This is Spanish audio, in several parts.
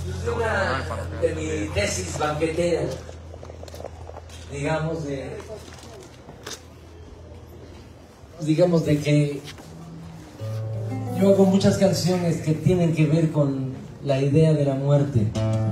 De mi tesis banquetera, digamos de que yo hago muchas canciones que tienen que ver con la idea de la muerte.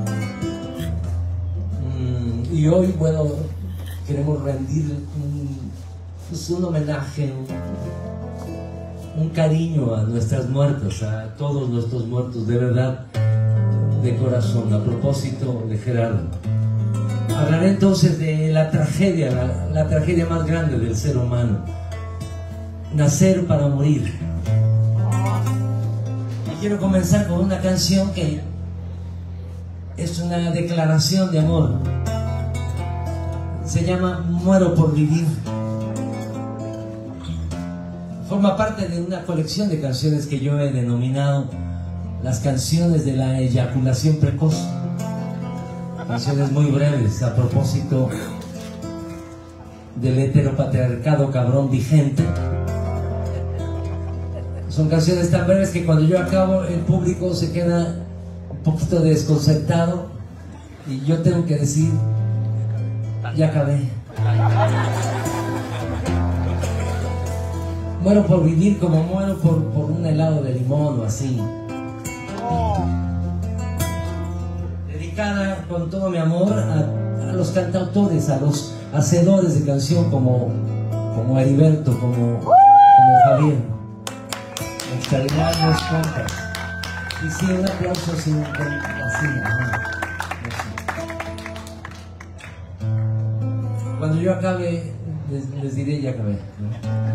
Y hoy, bueno, queremos rendir un homenaje, un cariño a nuestras muertas, a todos nuestros muertos, de verdad, de corazón, a propósito de Gerardo. Hablaré entonces de la tragedia, la tragedia más grande del ser humano: nacer para morir. Y quiero comenzar con una canción que es una declaración de amor. Se llama Muero por vivir. Forma parte de una colección de canciones que yo he denominado las canciones de la eyaculación precoz. Canciones muy breves a propósito del heteropatriarcado cabrón vigente. Son canciones tan breves que cuando yo acabo el público se queda un poquito desconcertado y yo tengo que decir: ya acabé. Muero por vivir como muero por un helado de limón o así. Dedicada con todo mi amor a los cantautores, a los hacedores de canción como Heriberto, como Javier. Extraordinarios compas. Y sí, un aplauso así, Cuando yo acabe, les diré: ya acabé, ¿no?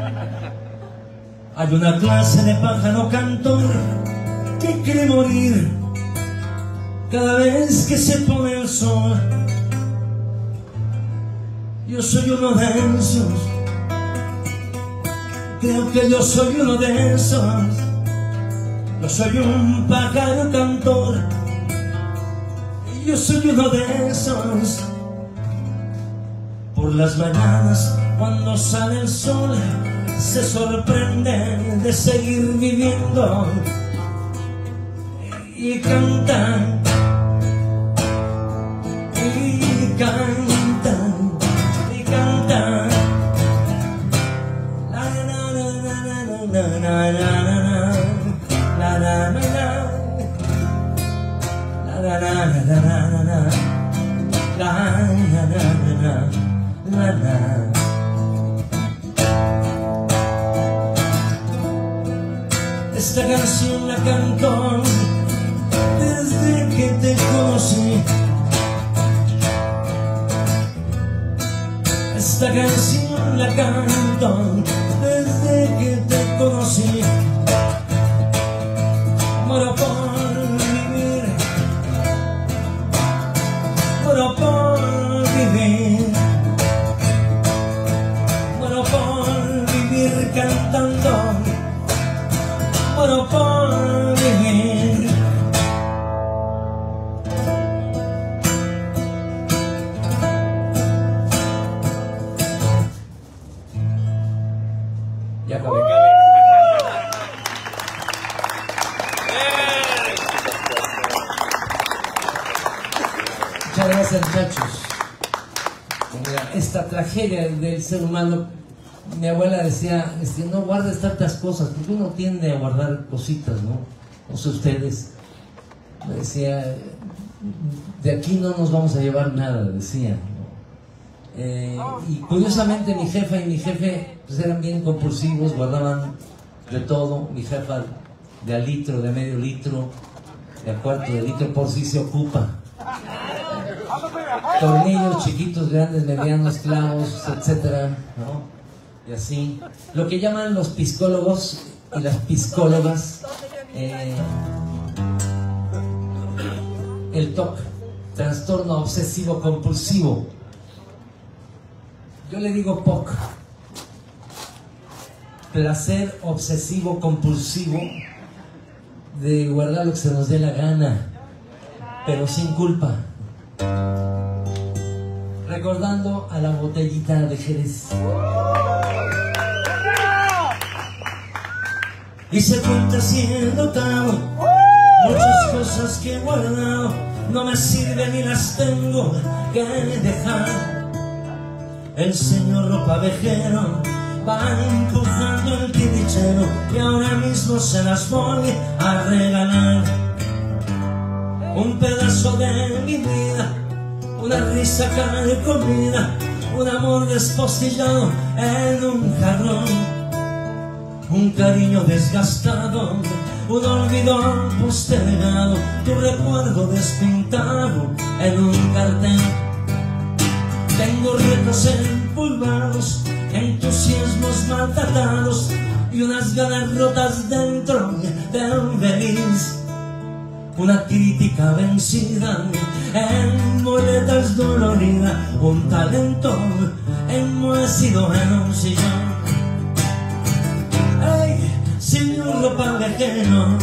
Hay una clase de pájaro cantor que quiere morir cada vez que se pone el sol. Yo soy uno de esos, creo que yo soy uno de esos. Yo soy un pájaro cantor, y yo soy uno de esos. Por las mañanas, cuando sale el sol, se sorprende de seguir viviendo y cantan, y cantan, y cantan. La la la la la la la la la la la. Esta canción la canto desde que te conocí. Esta canción la canto desde que te conocí. Muero por vivir, muero por vivir, muero por vivir cantando, muero por vivir. Ya acabé. Muchas gracias, muchachos. Mira, esta tragedia del ser humano, mi abuela decía, no guardes tantas cosas, porque uno tiende a guardar cositas, ¿no? No sé ustedes. Me decía, de aquí no nos vamos a llevar nada, decía, ¿no? Y curiosamente mi jefa y mi jefe pues eran bien compulsivos, guardaban de todo. Mi jefa de al litro, de medio litro, de a cuarto de litro, por si se ocupa. Tornillos chiquitos, grandes, medianos, clavos, etcétera, ¿no? Y así. Lo que llaman los psicólogos y las psicólogas el TOC, trastorno obsesivo compulsivo. Yo le digo POC, placer obsesivo compulsivo, de guardar lo que se nos dé la gana, pero sin culpa. Recordando a la botellita de Jerez. Y se cuenta siendo octavo, Muchas cosas que he guardado no me sirven y las tengo que dejar. El señor ropavejero va empujando el tirichero y ahora mismo se las voy a regalar. Un pedazo de mi vida, una risa carcomida, un amor despostillado en un jarrón, un cariño desgastado, un olvido postergado, tu recuerdo despintado en un cartel. Tengo retos empolvados, entusiasmos maltratados y unas ganas rotas dentro de un feliz. Una crítica vencida en muletas dolorida, un talento enmohecido en un sillón. ¡Ay, señor ropavejero!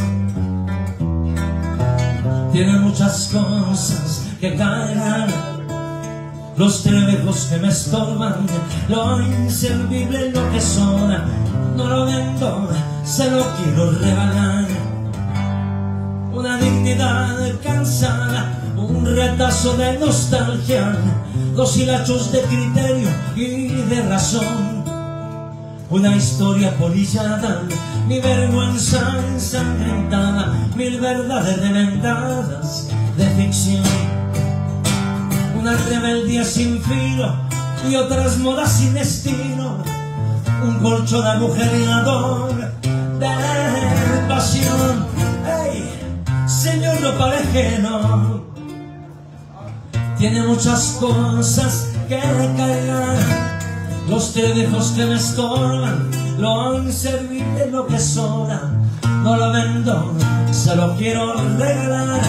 Tiene muchas cosas que cargar, los trebejos que me estorban, lo inservible, lo que sobra, no lo vendo, se lo quiero regalar. Una dignidad cansada, un retazo de nostalgia, dos hilachos de criterio y de razón, una historia polillada, mi vergüenza ensangrentada, mil verdades reventadas de ficción. Una rebeldía sin filo y otras modas sin estilo, un colchón agujereador de pasión. ¡Hey, señor ropavejero! Tiene muchas cosas que cargar, los trebejos que me estorban, lo inservible, lo que sobra, no lo vendo, se lo quiero regalar.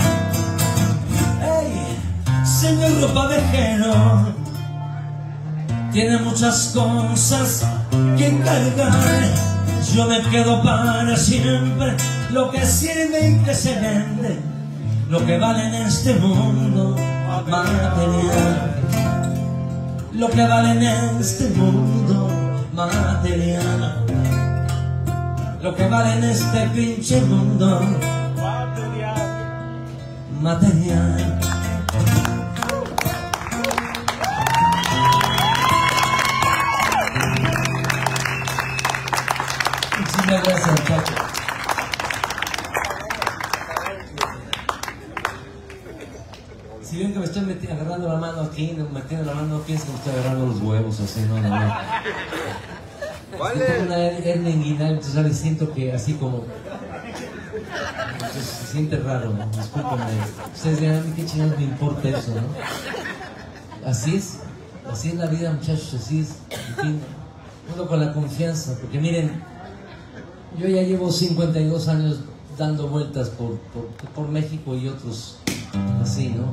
Señor ropavejero, tiene muchas cosas que cargar, yo me quedo para siempre, lo que sirve y que se vende, lo que vale en este mundo material, lo que vale en este mundo material, lo que vale en este pinche mundo material. Muchas gracias, Paco. Si ven que me estoy agarrando la mano aquí, metiendo la mano, no piensen que me estoy agarrando los huevos, así, no. ¿Vale? Tengo una hernia inguinal, entonces siento que así como... Entonces, se siente raro, ¿no? Discúlpenme. Ustedes dirán, a mí qué chingados me importa eso, ¿no? Así es la vida, muchachos, así es. En fin, uno con la confianza, porque miren, yo ya llevo 52 años dando vueltas por México y otros así, ¿no?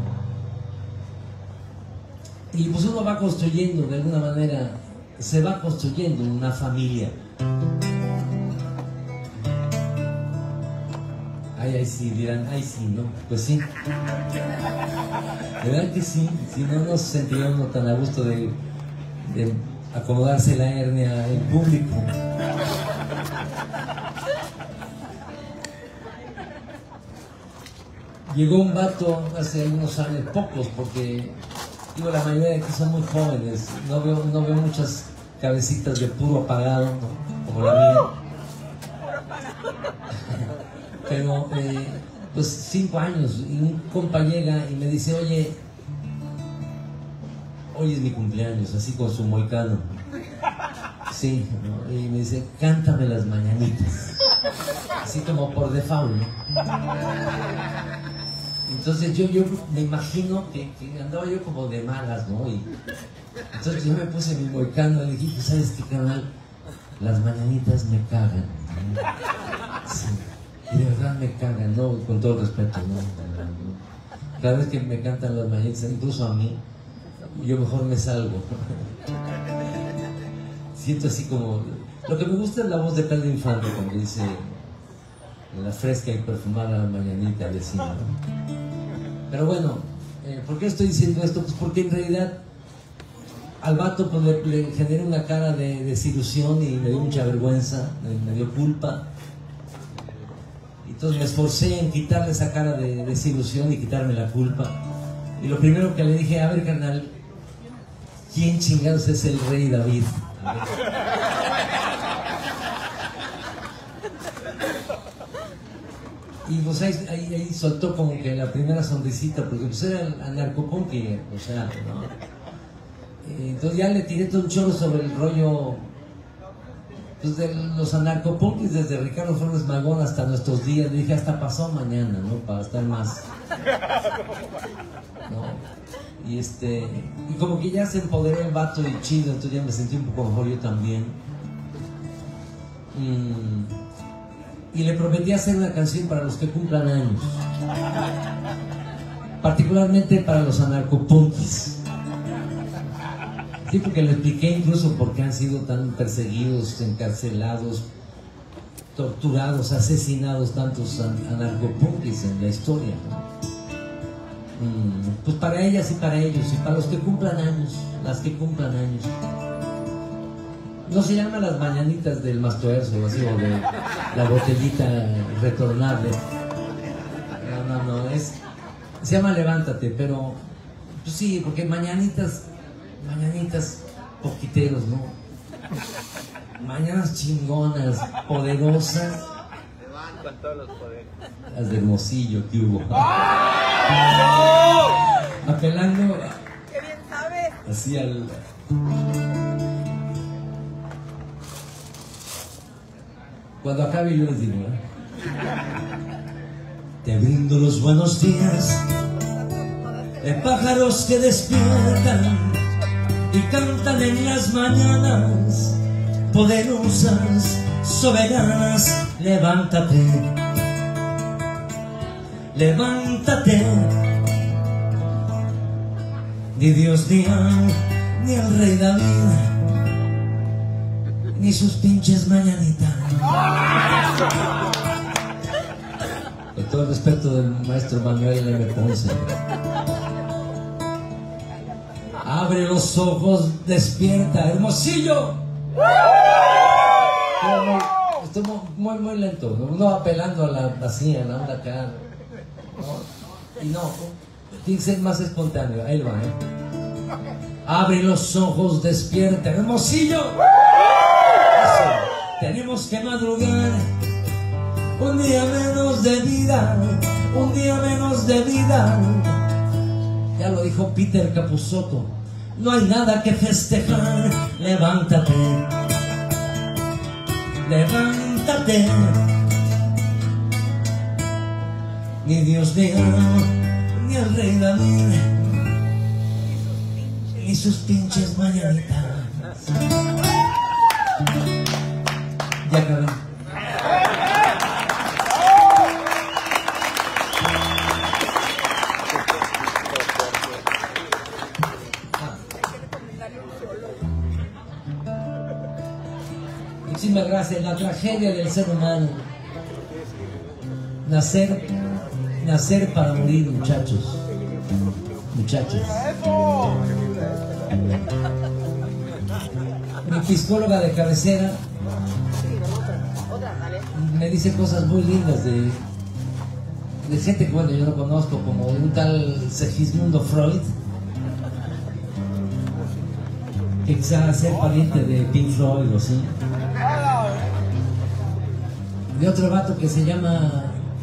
Y pues uno va construyendo, de alguna manera, se va construyendo una familia. Ay, sí, dirán, ay, sí, ¿no? Pues sí. De verdad que sí, si no nos sentiríamos tan a gusto de acomodarse la hernia en público. Llegó un vato hace unos años, pocos, porque digo, la mayoría de aquí son muy jóvenes, no veo muchas cabecitas de puro apagado, ¿no? Como la mía. Pero, pues 5 años, y un compa llega y me dice, oye, hoy es mi cumpleaños, así con su moicano. Sí, ¿no? Y me dice, cántame las mañanitas. Así como por default, ¿no? Entonces yo me imagino que andaba yo como de malas, ¿no? Y entonces yo me puse mi moicano y le dije, ¿sabes qué, canal? Las mañanitas me cagan, ¿no? Sí. Y de verdad me cagan, ¿no? Con todo respeto, ¿no? Cada vez que me cantan las mañanitas, incluso a mí, yo mejor me salgo. Siento así como... Lo que me gusta es la voz de Pedro Infante, cuando dice la fresca y perfumada mañanita vecina, ¿no? Pero bueno, ¿por qué estoy diciendo esto? Pues porque en realidad al vato pues, le generé una cara de desilusión y me dio mucha vergüenza, me dio culpa. Entonces me esforcé en quitarle esa cara de desilusión y quitarme la culpa. Y lo primero que le dije, a ver, carnal, ¿quién chingados es el rey David? Y pues ahí soltó como que la primera sonrisita, porque pues era el anarcopunk, o sea, ¿no? Entonces ya le tiré todo un chorro sobre el rollo pues, de los anarcopunkis, desde Ricardo Flores Magón hasta nuestros días. Le dije, hasta pasó mañana, ¿no? Para estar más, ¿no? Y como que ya se empoderó el vato y chido, entonces ya me sentí un poco mejor yo también. Y le prometí hacer una canción para los que cumplan años, particularmente para los anarcopunkis. Sí, porque le expliqué incluso por qué han sido tan perseguidos, encarcelados, torturados, asesinados tantos anarcopunkis en la historia, ¿no? Pues para ellas y para ellos, y para los que cumplan años, las que cumplan años. No se llaman las mañanitas del Mastuerzo, así, o de la botellita retornable. No, se llama Levántate, pero pues sí, porque mañanitas poquiteros, ¿no? Mañanas chingonas, poderosas. Levantan todos los poderes. Las de Hermosillo que hubo. Apelando. ¡Qué bien sabes! Así al. Cuando acabe yo les digo, ¿eh? Te brindo los buenos días de pájaros que despiertan y cantan en las mañanas, poderosas, soberanas. Levántate, levántate. Ni Dios ni el rey David, ni sus pinches mañanitas. Con todo el respeto del maestro Manuel M. Ponce. Abre los ojos, despierta, Hermosillo. Estoy muy lento, no apelando a la vacía, la onda acá, ¿no? Y no, tiene que ser más espontáneo. Ahí va, ¿eh? Abre los ojos, despierta, Hermosillo. Eso. Tenemos que madrugar, un día menos de vida, un día menos de vida. Ya lo dijo Peter Capusotto. No hay nada que festejar. Levántate, levántate. Ni Dios ni el rey David, ni sus pinches mañanitas. Ya acabé. Muchísimas gracias. La tragedia del ser humano. Nacer para morir, muchachos. Muchachas. Mi psicóloga de cabecera me dice cosas muy lindas de gente que, bueno, yo no conozco, como un tal Segismundo Freud, que quizá ser pariente de Pink Floyd o así. De otro vato que se llama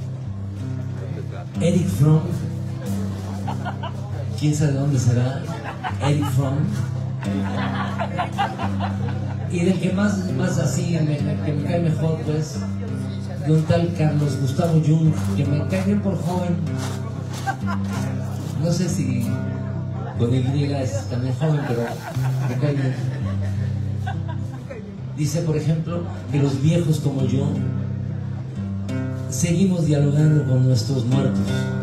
Eric Fromm. ¿Quién sabe de dónde será? Eric Fromm. Y del que más así, que me cae mejor, pues, de un tal Carlos Gustavo Jung, que me cae bien por joven. No sé si con Y es también joven, pero me cae bien. Dice, por ejemplo, que los viejos como yo seguimos dialogando con nuestros muertos.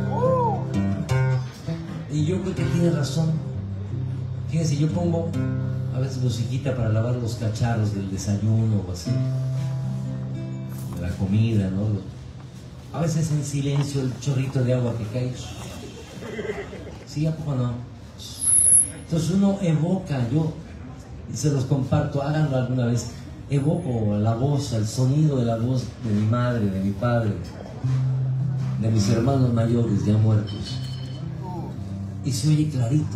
Y yo creo que tiene razón. Fíjense, yo pongo a veces musiquita para lavar los cacharros del desayuno o así, de la comida, ¿no? A veces en silencio el chorrito de agua que cae. Sí, ¿a poco no? Entonces uno evoca, yo y se los comparto, háganlo alguna vez. Evoco la voz, el sonido de la voz de mi madre, de mi padre, de mis hermanos mayores ya muertos. Y se oye clarito.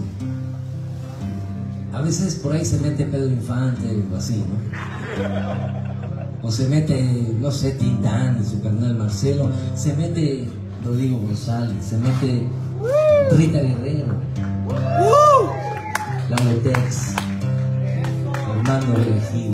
A veces por ahí se mete Pedro Infante o así, ¿no? O se mete, no sé, Tintán y su carnal Marcelo. Se mete Rodrigo González. Se mete Rita Guerrero. La Motex. Armando Regil.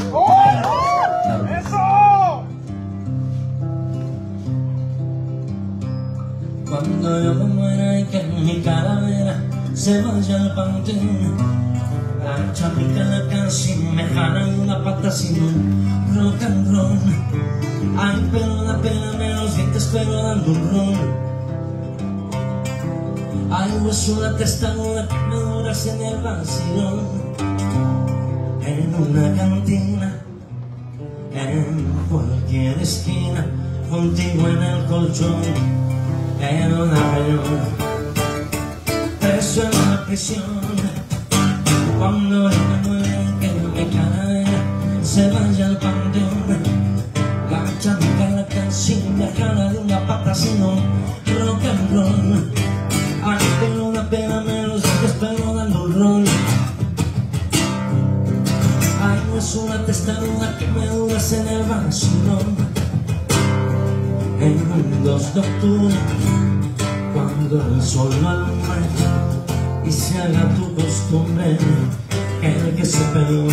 Cuando yo me muera y que mi calavera se vaya al panteón, la chapica la casi me jala y una pata sin un rock and roll. Ay, pero la pena me los dientes, pero dando un rol. Ay, pues una testaruda que me duras en el vacilón, en una cantina, en cualquier esquina, contigo en el colchón. Era una pelota, preso en la prisión. Cuando yo me muera que mi calavera se vaya al panteón, gancha mi cara sin dejarla de una pata sino rock and roll. Ay, pero una pena me los dientes, pero dando un rol. Ay, no es una testaruda que me duras en el vacilón. En un 2 de octubre, cuando el sol lo alumbre y se haga tu costumbre, el que se peleó,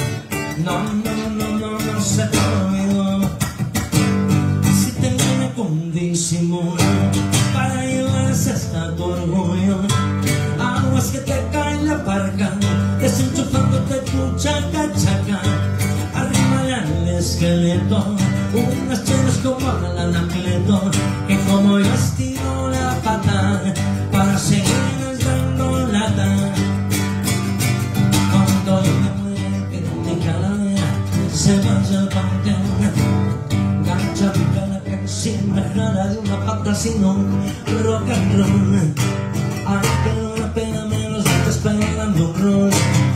no se te olvidó. Si te viene con disimulo para llevarse hasta tu orgullo, aguas que te caen la parca, desenchufándote tu chaca, arrímale al esqueleto unas chelas como al anacleto, que como yo estiro la pata para seguirles dando lata. Cuando yo me muera que mi calavera se vaya al panteón, gancha mi cara sin dejarla de una pata sino rock and roll. Ay, pero una pena me los dientes, pero dando un rol.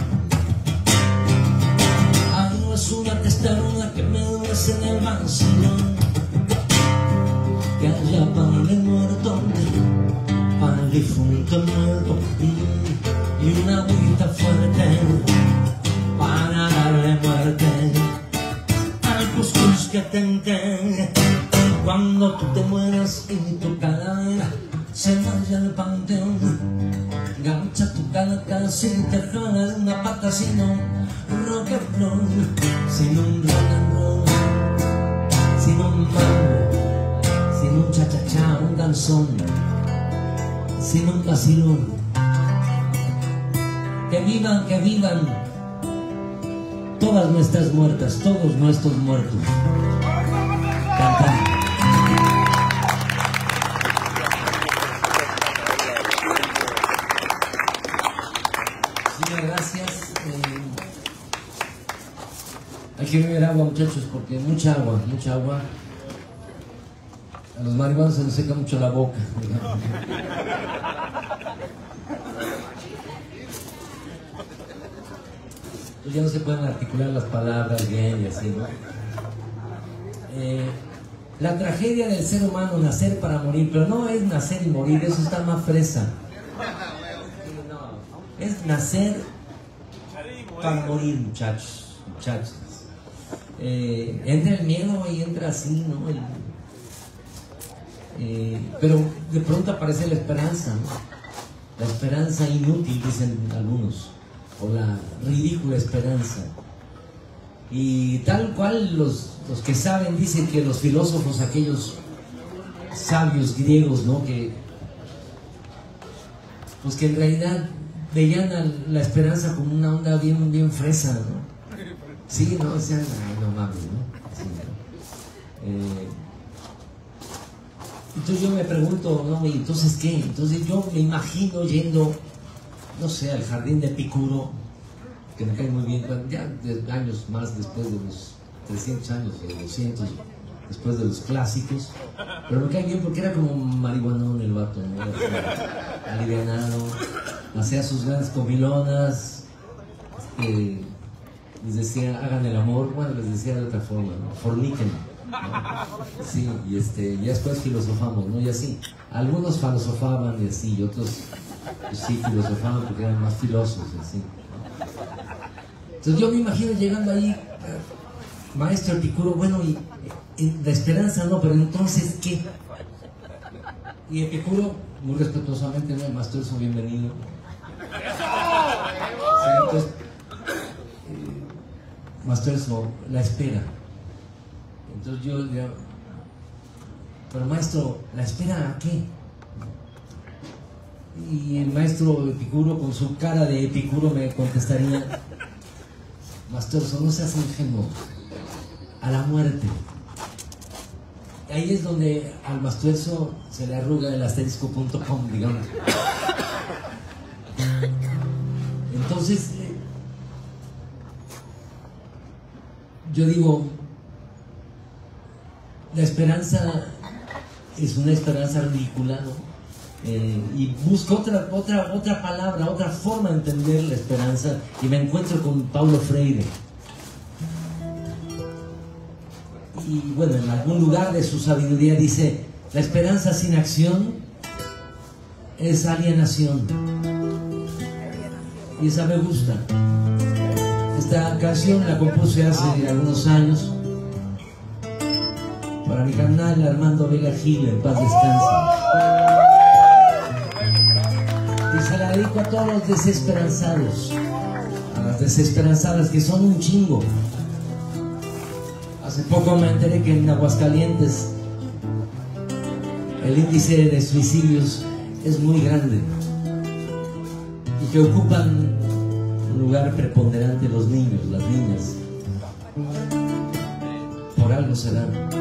Ay, no es una testaruda que me duras en el vacilón, que haya para el muerto, para el difunto muerto, y una agüita fuerte para darle muerte al cuscús que tenté. Cuando tú te mueras y tu calavera se vaya al panteón, gancha tu cara sin te jala de una pata sino rock and roll, sin un rock and roll, sin un mambo, sin un cha-cha-cha, un danzón, sin un vacilón. Que vivan todas nuestras muertas, todos nuestros muertos. Cantando. Gracias. Hay que beber agua, muchachos, porque mucha agua. A los marihuanos se nos seca mucho la boca. Pues ya no se pueden articular las palabras bien y así, ¿no? La tragedia del ser humano, nacer para morir, pero no es nacer y morir, eso está más fresa. Es nacer para morir, muchachos. Entra el miedo y entra así, ¿no? Pero de pronto aparece la esperanza, ¿no? La esperanza inútil, dicen algunos, o la ridícula esperanza. Y tal cual los que saben dicen que los filósofos, aquellos sabios griegos, ¿no? Pues que en realidad veían la esperanza como una onda bien fresa, ¿no? Sí, no, decían, no mames, ¿no? Sí, ¿no? Entonces yo me pregunto, ¿no? ¿Y entonces qué? Entonces yo me imagino yendo, no sé, al jardín de Epicuro, que me cae muy bien, ya años más después de los 300 años o 200, después de los clásicos, pero me cae bien porque era como marihuanón el vato, ¿no? Alivianado, hacía sus grandes comilonas, les decía, hagan el amor, bueno, les decía de otra forma, ¿no? Forniquen, Sí, y ya después filosofamos, ¿no? Y así, algunos filosofaban y así, y otros pues, sí filosofaban porque eran más filósofos y así, ¿no? Entonces yo me imagino llegando ahí, maestro Epicuro, bueno, y la esperanza no, pero entonces, ¿qué? Y Epicuro, muy respetuosamente, ¿no? Maestro, eso, bienvenido. Sí, entonces, Maestro, eso, la espera. Entonces yo diría, pero maestro, ¿la espera a qué? Y el maestro Epicuro, con su cara de Epicuro, me contestaría, maestro, eso no seas ingenuo, a la muerte. Ahí es donde al Mastuerzo se le arruga el asterisco.com, digamos. Entonces, yo digo, la esperanza es una esperanza ridícula, ¿no? Y busco otra palabra, otra forma de entender la esperanza, y me encuentro con Paulo Freire. Y bueno, en algún lugar de su sabiduría dice, la esperanza sin acción es alienación. Y esa me gusta. Esta canción la compuse hace algunos años para mi carnal Armando Vega Gil, en paz descanse. Y se la dedico a todos los desesperanzados, a las desesperanzadas, que son un chingo. Hace poco me enteré que en Aguascalientes el índice de suicidios es muy grande y que ocupan un lugar preponderante los niños, las niñas. Por algo será.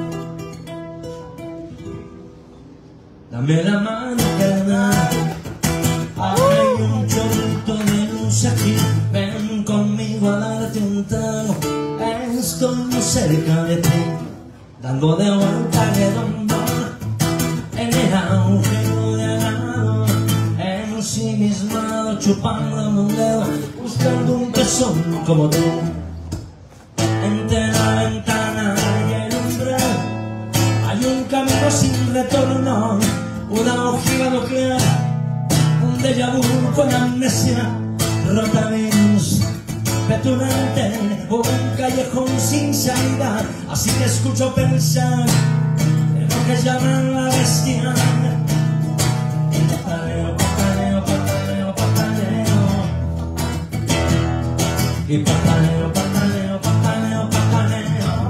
Dame la mano, carnal. Hay un chorrito de luz aquí. Ven conmigo a darte un trago. Estoy muy cerca de ti, dando de vuelta redondo en el agujero de lado, ensimismado, chupando un dedo, buscando un pezón como tú. Entre la ventana y el umbral hay un camino sin retorno, una ojiva nuclear, un déjà vu con amnesia, rotavirus petulante, un callejón sin salida. Así te escucho pensar en lo que llaman la bestia. Y pataleo, pataleo, pataleo, pataleo. Y pataleo, pataleo, pataleo, pataleo.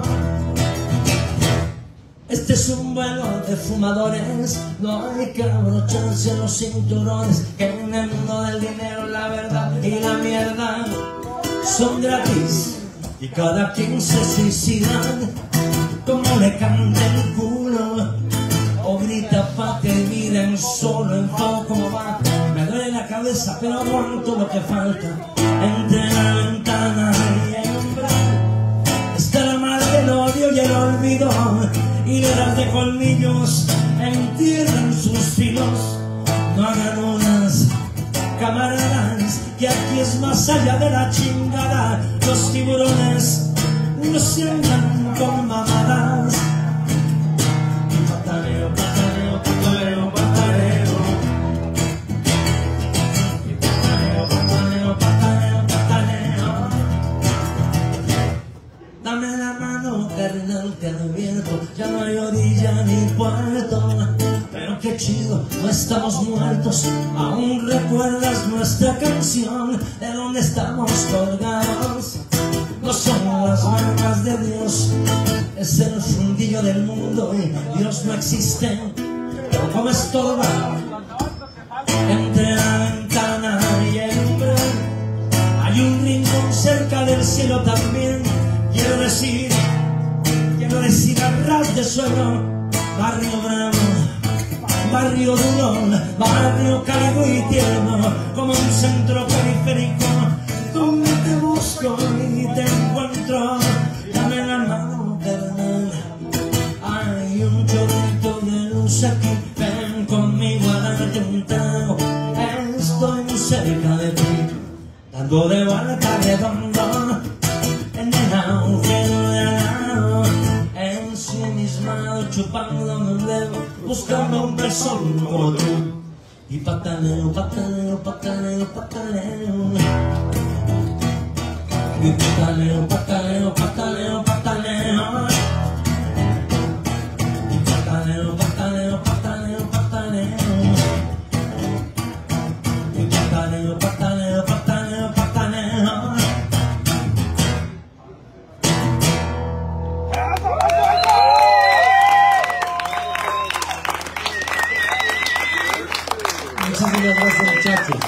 Este es un vuelo de fumadores, no hay que abrocharse los cinturones, que en el mundo del dinero la verdad y la mierda son gratis y cada quien se suicida como le cante el culo o grita pa' que miren solo en todo como va. Me duele la cabeza pero aguanto lo que falta. Entre la ventana y el umbral está la mar del odio y el olvido, hileras de colmillos entierran sus filos. No hagan unas camaradas, que aquí es más allá de la chingada. Los tiburones no se andan con mamadas. Pataleo, pataleo, pataleo, pataleo. Pataleo, pataleo, pataleo, pataleo. Dame la mano, carnal, te advierto, ya no hay orilla ni puerto. Pero qué chido, no estamos muertos. Aún recuerdas nuestra canción, de donde estamos colgados. No son las marcas de Dios, es el fundillo del mundo y Dios no existe. Pero como estorba entre la ventana y el umbral, hay un rincón cerca del cielo también. Quiero decir a ras de suelo, barrio bravo, barrio duro, barrio cálido y tierno, como un centro periférico, donde te busco y te encuentro. Dame la mano, carnal, hay un chorrito de luz aquí, ven conmigo a darte un trago. Estoy muy cerca de ti, dando de vuelta redondo en el agujero de al lado, encima chupándome un dedo, buscando un beso como tú. Y pataleo, pataleo, pataleo, pataleo. Y pataleo, pataleo, pataleo, pataleo. Y pataleo, pataleo, pataleo, pataleo. Y pataleo, pataleo, pataleo, pataleo. Muchísimas gracias, muchachos.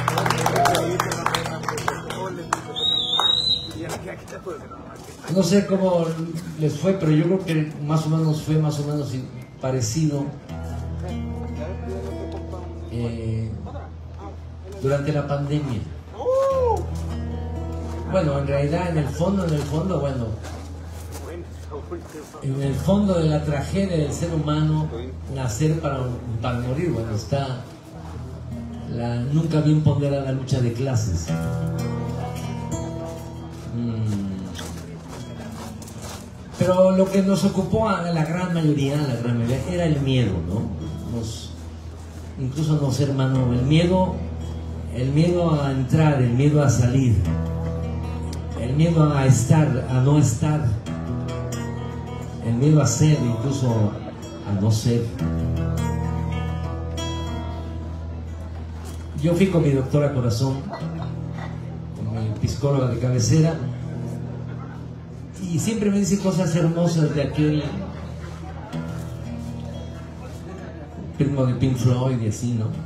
No sé cómo les fue, pero yo creo que más o menos fue más o menos parecido durante la pandemia. Bueno, en realidad en el fondo, bueno, en el fondo de la tragedia del ser humano, nacer para morir, bueno, está la nunca bien ponderada lucha de clases. Pero lo que nos ocupó a la gran mayoría era el miedo, ¿no? Incluso nos hermanó el miedo a entrar, el miedo a salir, el miedo a estar, a no estar, el miedo a ser, incluso a no ser. Yo fui con mi doctora Corazón, con mi psicóloga de cabecera, y siempre me dice cosas hermosas de aquel ritmo de Pink Floyd y así, ¿no?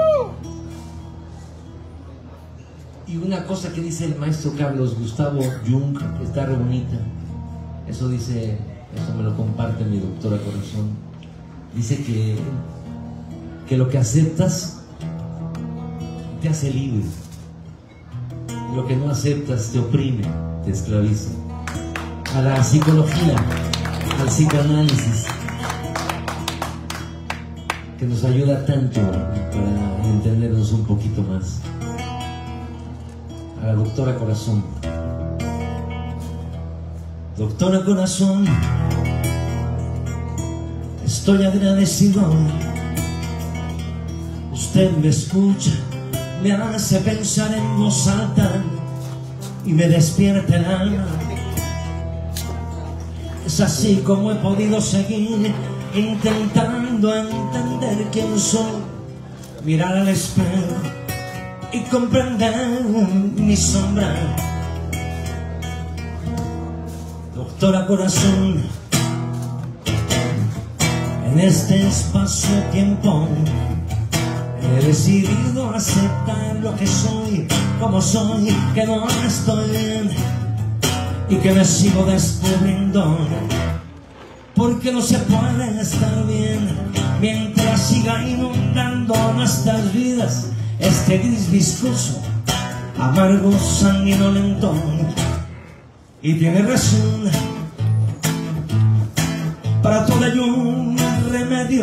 Y una cosa que dice el maestro Carlos Gustavo Jung, que está re bonita, eso me lo comparte mi doctora Corazón, dice que lo que aceptas te hace libre, y lo que no aceptas te oprime, te esclaviza. A la psicología, al psicoanálisis, que nos ayuda tanto para entendernos un poquito más. A la doctora Corazón. Doctora Corazón, estoy agradecido. Usted me escucha, me hace pensar en voz alta y me despierta el alma. Es así como he podido seguir intentando entender quién soy, mirar al espejo y comprender mi sombra. Doctora Corazón, en este espacio-tiempo he decidido aceptar lo que soy, como soy, que no estoy bien y que me sigo descubriendo, porque no se puede estar bien mientras siga inundando nuestras vidas este gris viscoso, amargo, sanguinolento. Y tiene razón, para todo hay un remedio.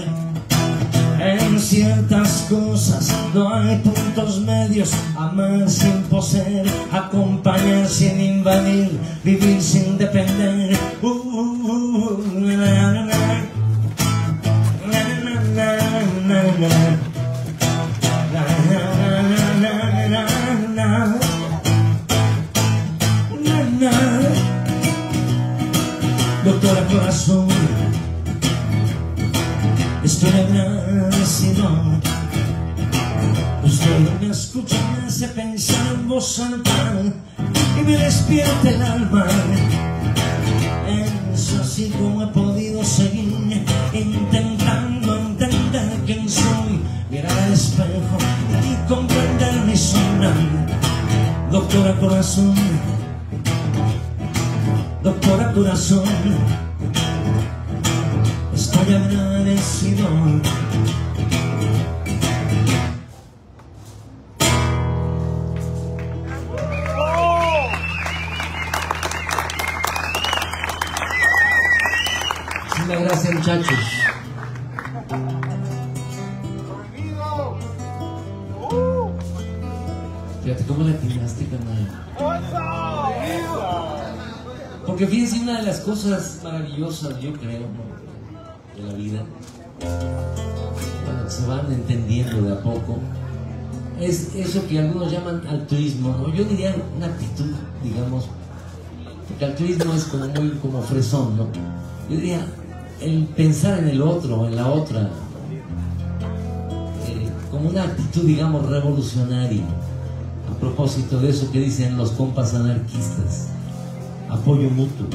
En ciertas cosas no hay puntos medios. Amar sin poseer, acompañar sin invadir, vivir sin depender. Doctora Corazón, estoy agradecido. Usted me escucha, me hace pensar en voz alta y me despierta el alma. Es así como he podido seguir intentando entender quién soy, mirar al espejo y comprender mi sombra. Doctora Corazón, doctora Corazón, estoy agradecido. Muchas gracias, muchachos. Fíjate cómo le atinaste, carnal. Porque fíjense, una de las cosas maravillosas, yo creo, ¿no? de la vida, bueno, se van entendiendo de a poco. Es eso que algunos llaman altruismo, ¿no? Yo diría una actitud, digamos, porque altruismo es como muy como fresón, ¿no? Yo diría el pensar en el otro, en la otra, como una actitud, digamos, revolucionaria. A propósito de eso que dicen los compas anarquistas, apoyo mutuo.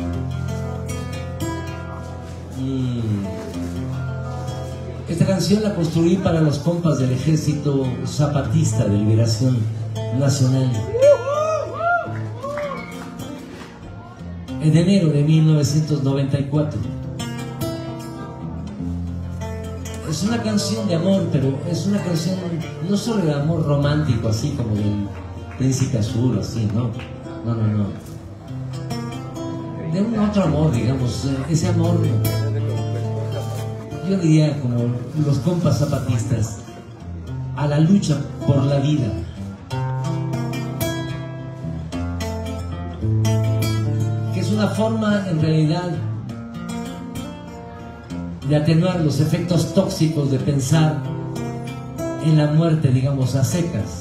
Esta canción la construí para los compas del Ejército Zapatista de Liberación Nacional. En enero de 1994. Es una canción de amor, pero es una canción no solo de amor romántico, así como del Príncipe Azul, así, no. No, no, no. De un otro amor, digamos, ese amor, yo diría como los compas zapatistas, a la lucha por la vida. Que es una forma, en realidad, de atenuar los efectos tóxicos de pensar en la muerte, digamos, a secas.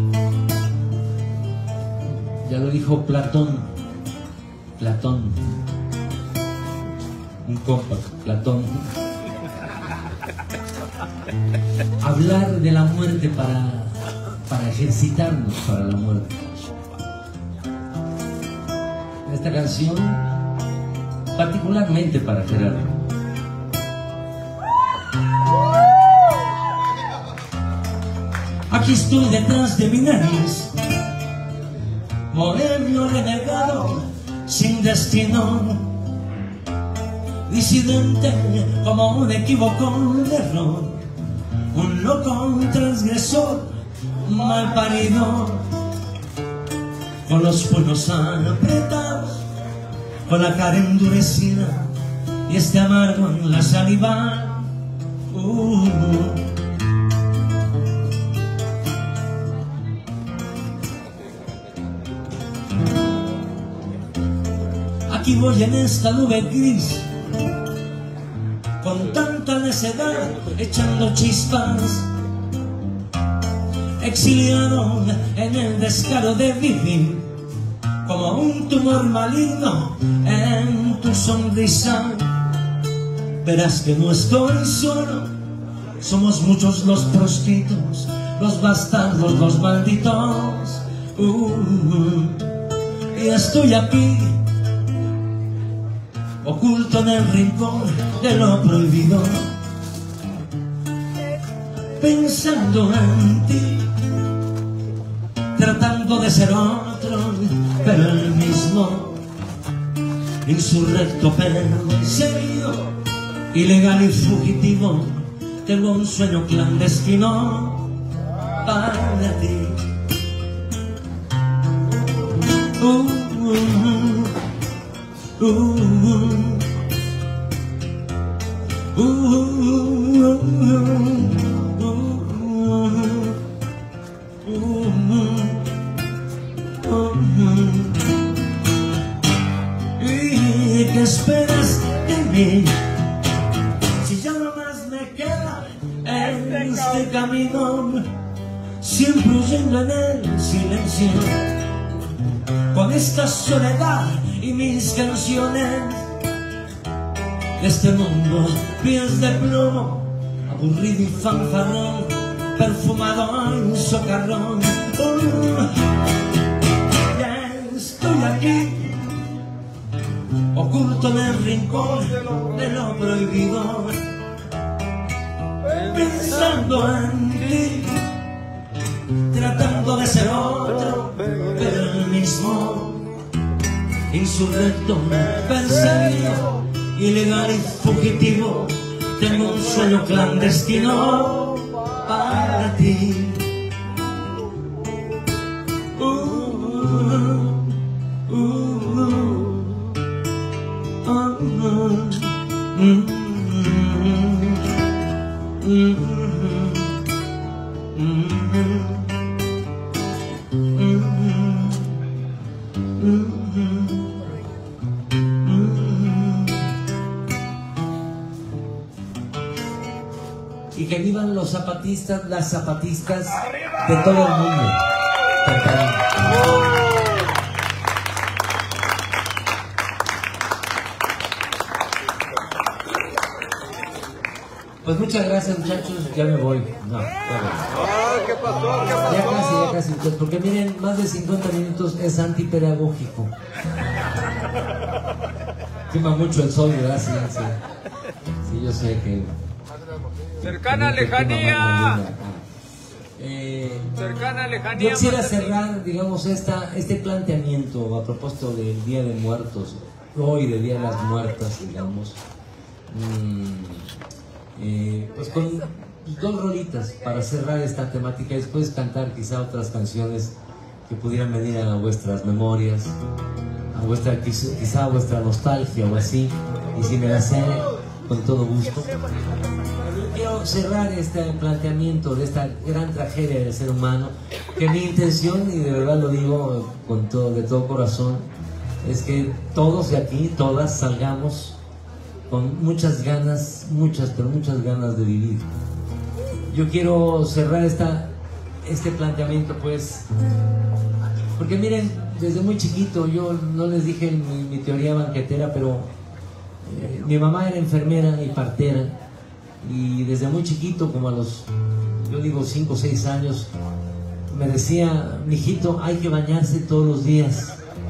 Ya lo dijo Platón, un compa, Platón. Hablar de la muerte para ejercitarnos para la muerte. Esta canción, particularmente para Gerardo. Aquí estoy detrás de mi nariz, bohemio renegado, sin destino, disidente como un equívoco de error, un loco transgresor mal parido, con los puños apretados, con la cara endurecida y este amargo en la saliva. Aquí voy en esta nube gris, con tanta necedad, echando chispas, exiliado en el descaro de vivir, como un tumor maligno en tu sonrisa. Verás que no estoy solo, somos muchos los proscritos, los bastardos, los malditos. Y estoy aquí, oculto en el rincón de lo prohibido, pensando en ti, tratando de ser otro, pero el mismo, insurrecto, perseguido, ilegal y fugitivo. Tengo un sueño clandestino para ti. ¿Y qué esperas de mí? Si ya no más me queda en este camino, siempre huyendo en el silencio, con esta soledad y mis canciones, este mundo, pies de plomo, aburrido y fanfarrón, perfumado en socarrón. Ya estoy aquí, oculto en el rincón de lo prohibido, pensando en ti, tratando de ser otro, pero el mismo, insurrecto, perseguido, ilegal y fugitivo. Tengo un sueño clandestino para ti. estaban los zapatistas, las zapatistas de todo el mundo. Pues muchas gracias, muchachos, ya me voy. No, ¿Qué pasó? ¿Qué pasó? ya casi, porque miren, más de 50 minutos es antipedagógico. Quema mucho el sol, ¿verdad? Sí, yo sé que... Cercana lejanía. Cercana lejanía. Yo quisiera cerrar, digamos, este planteamiento a propósito del Día de Muertos, hoy del Día de las Muertas, digamos, pues con dos rolitas para cerrar esta temática y después cantar quizá otras canciones que pudieran venir a vuestras memorias, a vuestra, quizá a vuestra nostalgia o así, y si me la sé, con todo gusto. Quiero cerrar este planteamiento de esta gran tragedia del ser humano, que mi intención, y de verdad lo digo de todo corazón, es que todos de aquí, todas, salgamos con muchas ganas, pero muchas ganas de vivir. Yo quiero cerrar este planteamiento, pues, porque miren, desde muy chiquito, yo no les dije mi teoría banquetera, pero mi mamá era enfermera y partera, y desde muy chiquito, como a los, yo digo 5 o 6 años, me decía: mijito, hay que bañarse todos los días.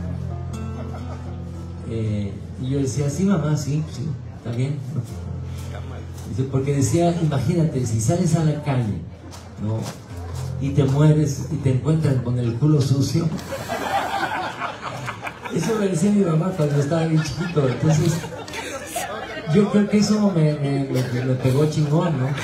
Y yo decía: sí, mamá, sí, está bien. Porque decía, imagínate, si sales a la calle, ¿no?, y te mueres y te encuentran con el culo sucio. Eso me decía mi mamá cuando estaba bien chiquito. Entonces, yo creo que eso me pegó chingón, ¿no?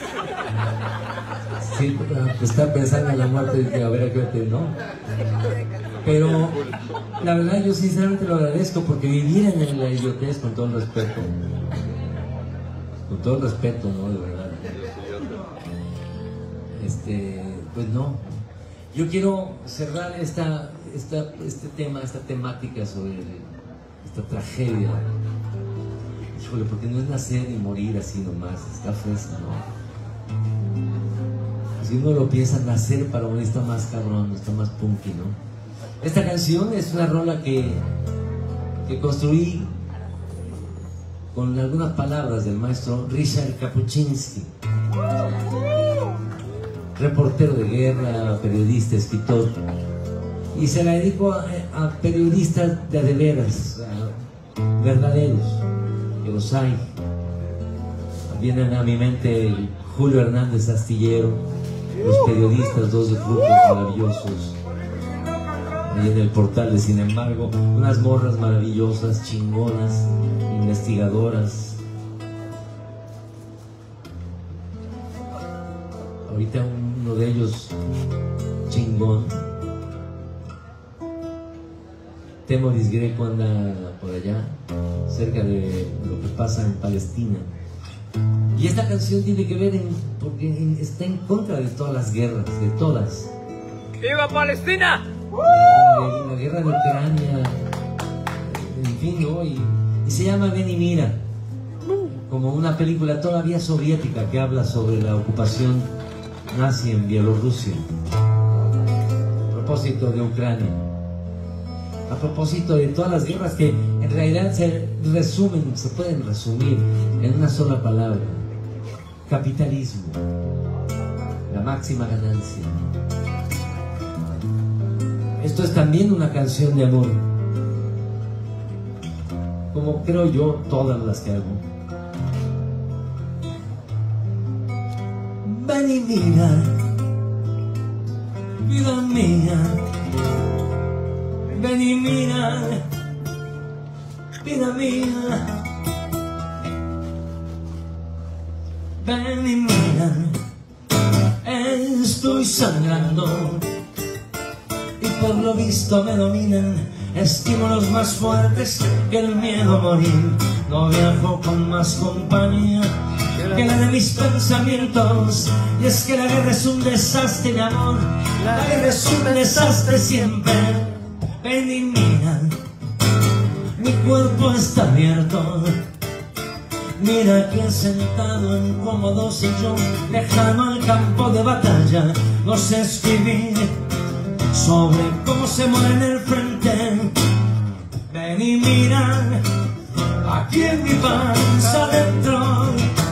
Sí, estar pensando en la muerte y que a ver a qué te, ¿no? Pero la verdad, yo sinceramente lo agradezco, porque vivir en la idiotez, con todo el respeto, ¿no? De verdad. Pues no. Yo quiero cerrar este tema, esta temática sobre esta tragedia. Híjole, porque no es nacer y morir así nomás, está fresco, ¿no? Si uno lo piensa, nacer para morir está más cabrón, está más punky, ¿no? Esta canción es una rola que construí con algunas palabras del maestro Ryszard Kapuscinski, reportero de guerra, periodista, escritor, y se la dedico a periodistas de veras, verdaderos, que los hay. Vienen a mi mente Julio Hernández Astillero, los periodistas, 2 de frutos maravillosos, ahí en el portal de Sin Embargo, unas morras maravillosas, chingonas, investigadoras. Ahorita uno de ellos, chingón, Temoris Greco, anda por allá, cerca de lo que pasa en Palestina. Y esta canción tiene que ver porque está en contra de todas las guerras, de todas. ¡Viva Palestina! La guerra de Ucrania, en fin, ¿no? Y se llama Ven y Mira, como una película todavía soviética que habla sobre la ocupación nazi en Bielorrusia, a propósito de Ucrania, a propósito de todas las guerras que en realidad se pueden resumir en una sola palabra: capitalismo, la máxima ganancia. Esto es también una canción de amor, como creo yo todas las que hago. Ven y mira, vida mía. Ven y mira, vida mía. Ven y mira, estoy sangrando y por lo visto me dominan estímulos más fuertes que el miedo a morir. No viajo con más compañía que la de mis pensamientos, y es que la guerra es un desastre, mi amor. La guerra es un desastre siempre. Ven y mira, mi cuerpo está abierto Mira que sentado en cómodo sillón, lejano al campo de batalla, no sé escribir sobre cómo se muere en el frente. Ven y mira, aquí en mi panza adentro.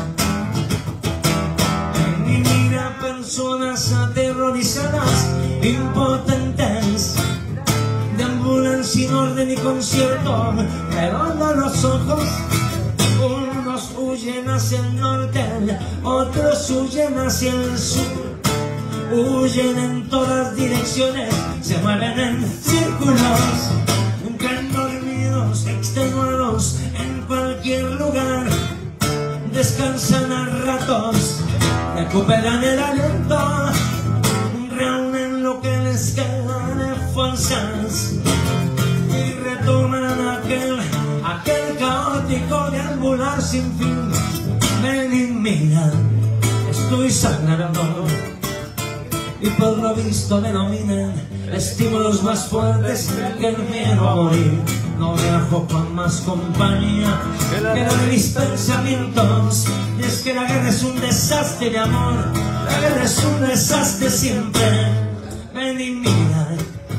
Ven y mira, personas aterrorizadas, impotentes, deambulan sin orden y concierto, cerrando los ojos. Unos huyen hacia el norte, otros huyen hacia el sur. Huyen en todas direcciones, se mueven en círculos, caen dormidos, extenuados en cualquier lugar. Descansan a ratos, recuperan el aliento, reúnen lo que les queda de fuerzas y retoman aquel caótico deambular sin fin. Ven y mira, estoy sangrando y por lo visto me dominan estímulos más fuertes que el miedo a morir. No viajo con más compañía que la de mis pensamientos, y es que la guerra es un desastre de amor, la guerra es un desastre siempre. Ven y mira,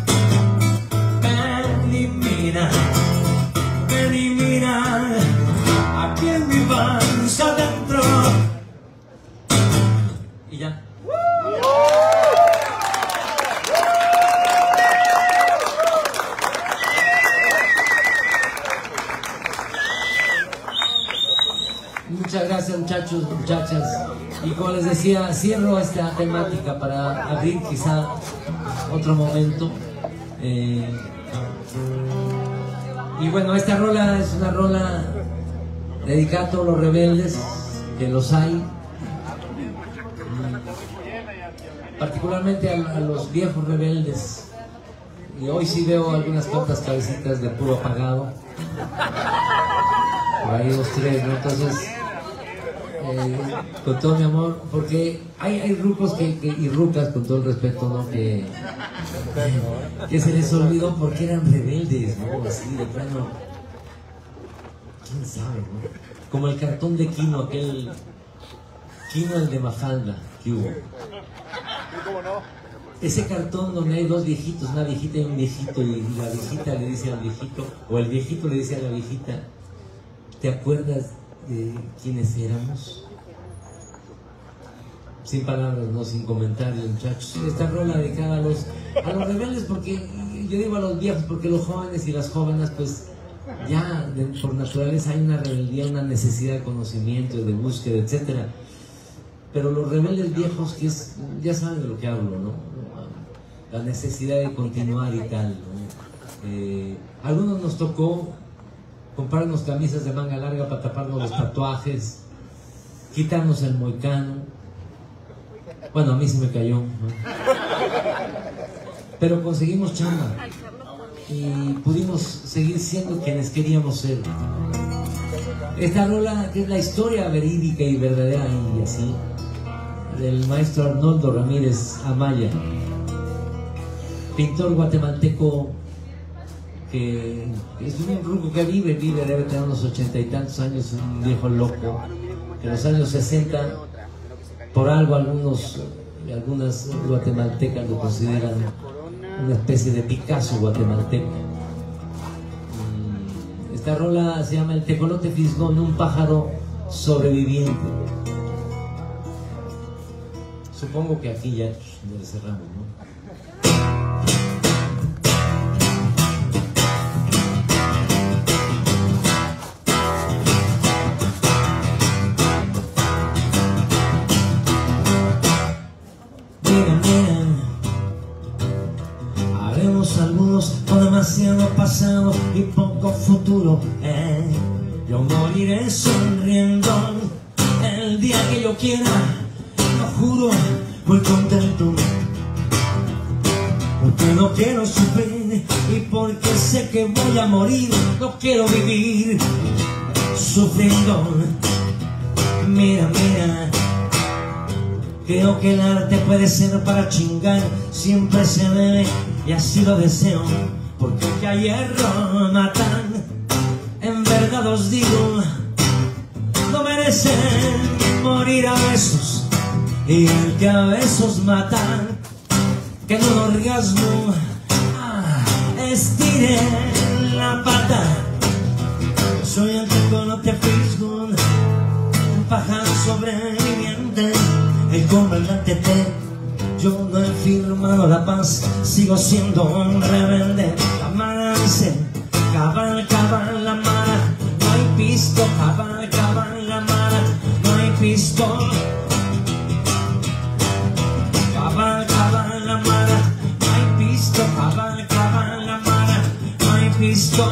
ven y mira, ven y mira, aquí en mi panza adentro. Y ya. Muchas gracias, muchachos, muchachas. Y como les decía, cierro esta temática para abrir quizá otro momento. Y bueno, esta rola es una rola dedicada a todos los rebeldes, que los hay, particularmente a los viejos rebeldes. Y hoy sí veo algunas cuantas cabecitas de puro apagado, por ahí 2, 3, ¿no? Entonces, con todo mi amor, porque hay rucos y rucas, con todo el respeto, ¿no? que se les olvidó porque eran rebeldes, ¿no? Así de plano, quién sabe, ¿no? Como el cartón de Quino, aquel Quino, el de Mafalda, que hubo. ¿Cómo no? Ese cartón donde hay dos viejitos, una viejita y un viejito, y la viejita le dice al viejito, o el viejito le dice a la viejita: ¿te acuerdas de quiénes éramos? Sin palabras, no, sin comentarios, muchachos. Esta rola dedicada a los rebeldes, porque yo digo a los viejos, porque los jóvenes y las jóvenes, pues ya por naturaleza hay una rebeldía, una necesidad de conocimiento, de búsqueda, etcétera. Pero los rebeldes viejos, que es, ya saben de lo que hablo, ¿no? La necesidad de continuar y tal, ¿no? Algunos nos tocó comprarnos camisas de manga larga para taparnos los tatuajes, quitarnos el moicano. Bueno, a mí se me cayó, ¿no? Pero conseguimos chamba y pudimos seguir siendo quienes queríamos ser. Esta rola, que es la historia verídica y verdadera y así, del maestro Arnoldo Ramírez Amaya, pintor guatemalteco, que es un ruco que vive, debe tener unos 80 y tantos años, un viejo loco, que en los años 60, por algo algunas guatemaltecas lo consideran una especie de Picasso guatemalteco. Esta rola se llama El Tecolote Fisgón, un pájaro sobreviviente. Supongo que aquí ya le cerramos, ¿no? Con demasiado pasado y poco futuro, yo moriré sonriendo el día que yo quiera, lo juro, muy contento, porque no quiero sufrir y porque sé que voy a morir, no quiero vivir sufriendo. Mira, mira, creo que el arte puede ser para chingar, siempre se debe, y así lo deseo, porque que a hierro matan. En verdad os digo no merecen morir a besos, y el que a besos matan, que en un orgasmo estire la pata. Yo soy el tipo, no te fisgo, un pájaro sobreviviente, el comandante T. Yo no he firmado la paz, sigo siendo un rebelde. La mara dice, cabal, cabal, la mara, no hay pisto, cabal, cabal, la mara, no hay pisto. Cabal, cabal, la mara, no hay pisto, cabal, cabal, la mara, no hay pisto.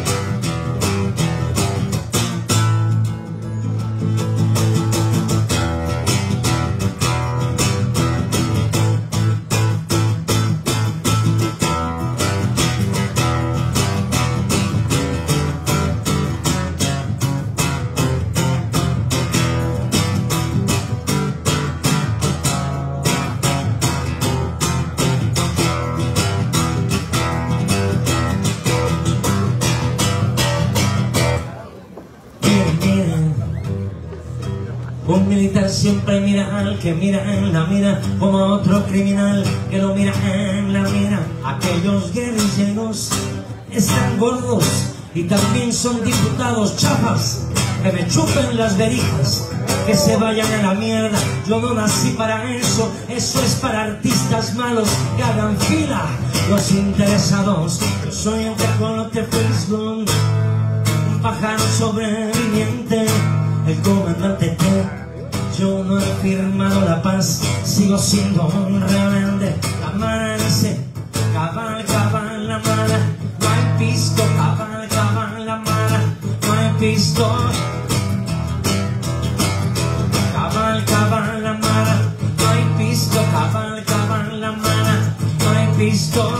Un militar siempre mira al que mira en la mira, como a otro criminal que lo mira en la mira. Aquellos guerrilleros están gordos y también son diputados chafas, que me chupen las verijas, que se vayan a la mierda. Yo no nací para eso, eso es para artistas malos que hagan fila los interesados. Yo soy el tecolote Frisbee, un pájaro sobreviviente, el comandante T. Yo no he firmado la paz, sigo siendo un rebelde. La mara dice, cabal, cabal, la mara, no hay pisto, cabal, cabal, la mara, no hay pisto. Cabal, cabal, la mara, no hay pisto, cabal, cabal, la mara, no hay pisto.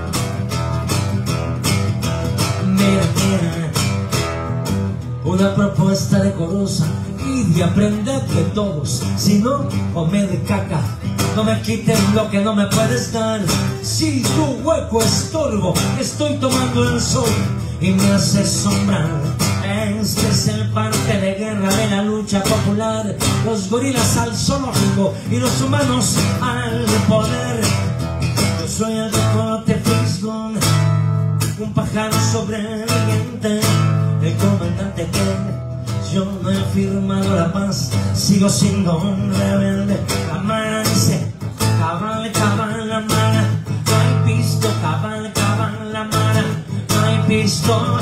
Mira, mira, una propuesta decorosa y de aprender de todos, si no, come de caca. No me quiten lo que no me puedes dar. Si tu hueco estorbo, estoy tomando el sol y me hace sombra. Este es el parte de guerra de la lucha popular. Los gorilas al zoológico y los humanos al poder. Yo soy el tecolote Frisbee, un pájaro sobreviviente, el comandante T. Yo no he firmado la paz, sigo siendo un rebelde. La mara dice, cabal, cabal, la mara, no hay pisto, cabal, cabal, la mara, no hay pisto.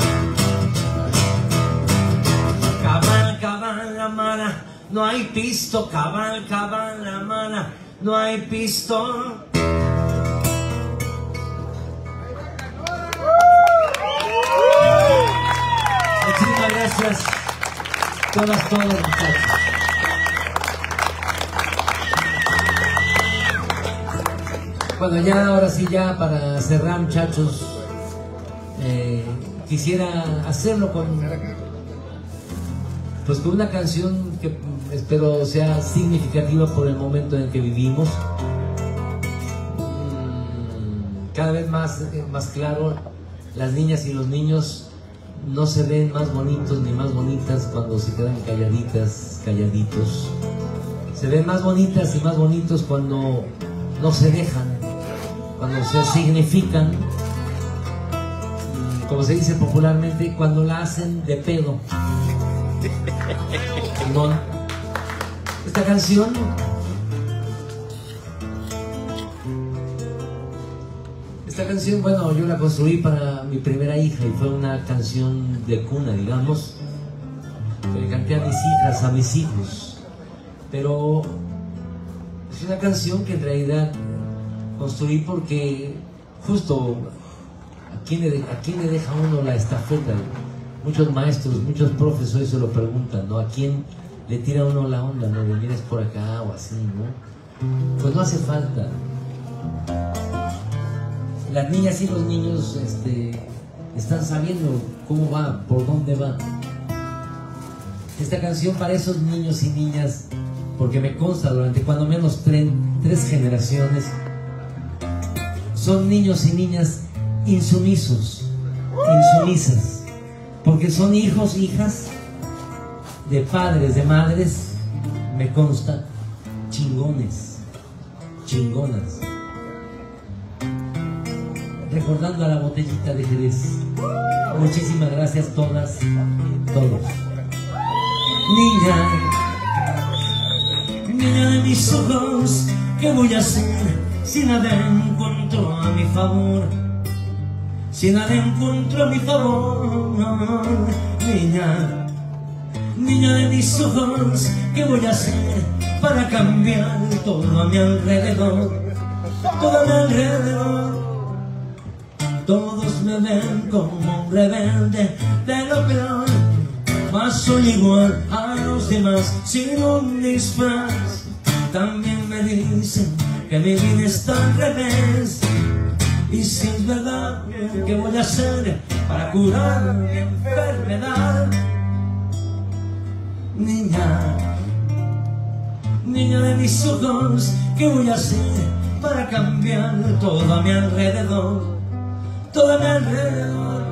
Cabal, cabal, la mara, no hay pisto, cabal, cabal, la mara, no hay pisto. Muchísimas gracias. Todos, muchachos. Bueno, ya, ahora sí, ya para cerrar, muchachos, quisiera hacerlo con una canción que espero sea significativa por el momento en el que vivimos. Cada vez más claro, las niñas y los niños no se ven más bonitos ni más bonitas cuando se quedan calladitas, calladitos. Se ven más bonitas y más bonitos cuando no se dejan, cuando se significan, como se dice popularmente, cuando la hacen de pedo. Simón, esta canción bueno, yo la construí para mi primera hija y fue una canción de cuna, digamos, que le canté a mis hijas, a mis hijos. Pero es una canción que en realidad construí porque justo ¿a quién le deja uno la estafeta? Muchos maestros, muchos profesores se lo preguntan, ¿no? ¿A quién le tira uno la onda? ¿No? De mires por acá o así, ¿no? Pues no hace falta. Las niñas y los niños están sabiendo cómo va, por dónde va. Esta canción para esos niños y niñas, porque me consta durante cuando menos tres generaciones, son niños y niñas insumisos, insumisas, porque son hijos, hijas de padres, de madres, me consta, chingones, chingonas. Recordando a la botellita de Jerez. Muchísimas gracias todas, todos. Niña de mis ojos, ¿qué voy a hacer si nada encuentro a mi favor? Si nada encuentro a mi favor, niña de mis ojos, ¿qué voy a hacer para cambiar todo a mi alrededor? Todo a mi alrededor. Todos me ven como un rebelde de lo peor, mas soy igual a los demás sin un disfraz. También me dicen que mi vida está al revés. Y si es verdad, ¿qué voy a hacer para curar mi enfermedad? Niña de mis ojos, ¿qué voy a hacer para cambiar todo a mi alrededor? Todo a mi alrededor.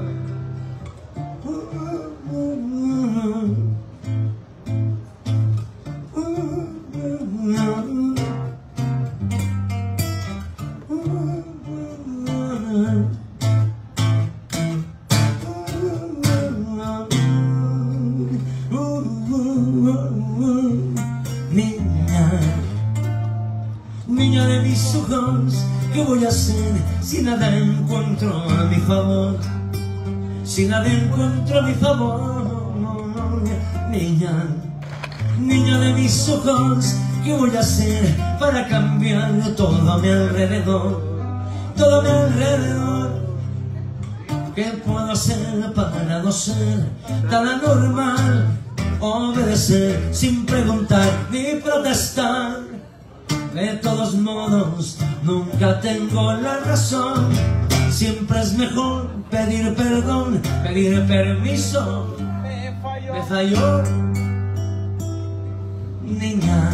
Niña de mis ojos, ¿qué voy a hacer si nada encuentro a mi favor? Si nada encuentro a mi favor. Niña de mis ojos, ¿qué voy a hacer para cambiar todo a mi alrededor? Todo a mi alrededor. ¿Qué puedo hacer para no ser tan anormal? Obedecer sin preguntar ni protestar. De todos modos, nunca tengo la razón. Siempre es mejor pedir perdón, pedir permiso. Me falló. Niña,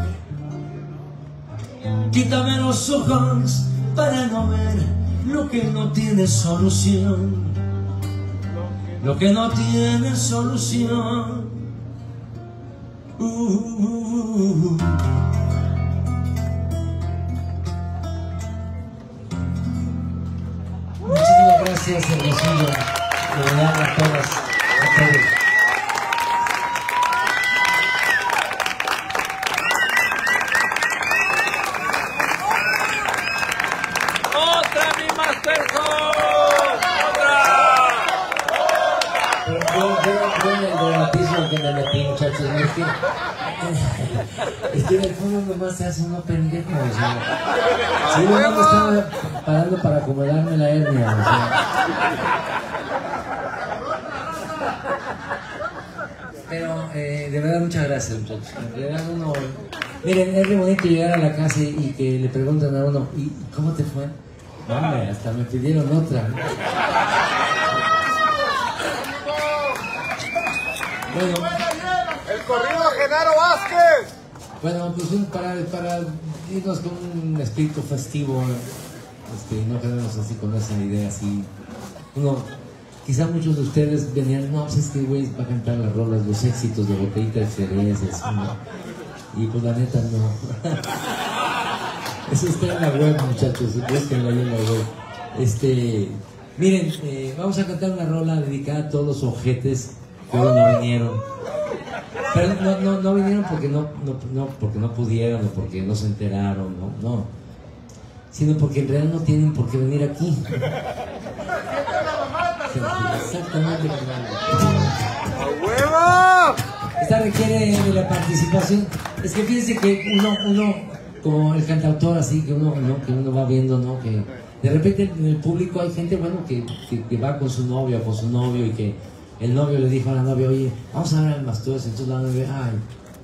quítame los ojos para no ver lo que no tiene solución. Lo que no tiene solución. Muchísimas gracias, Hermosillo. De verdad, a todas, a todos. ¡Otra, mi Masterson! ¡Otra! Yo en el dramatismo que me metí, muchachos, ¿no? Es que en el fondo nomás se hace uno pendejo, o sea. Sí, yo no me estaba parando para acomodarme la hernia, o sea. Pero, de verdad, muchas gracias, muchachos. En realidad uno... Miren, es muy bonito llegar a la casa y que le preguntan a uno, ¿y cómo te fue? Hombre, hasta me pidieron otra. Bueno, El corrido de Genaro Vázquez. bueno, pues para irnos con un espíritu festivo, no quedarnos así con esa idea así. Quizá muchos de ustedes venían, no, pues es que güey va a cantar las rolas, los éxitos de Botellita de Jerez, ¿no? Y pues la neta no. Eso está en la web, muchachos, búsquenlo ahí en la web. Miren, vamos a cantar una rola dedicada a todos los ojetes que hoy no vinieron. Pero no vinieron porque porque no pudieron o porque no se enteraron, no. Sino porque en realidad no tienen por qué venir aquí. Exactamente. ¡A huevo! Esta requiere de la participación. Es que fíjense que uno como el cantautor así, que uno va viendo, ¿no? Que de repente en el público hay gente, bueno, que va con su novia o con su novio y que el novio le dijo a la novia, oye, vamos a ver al Masturce. Entonces la novia, ay.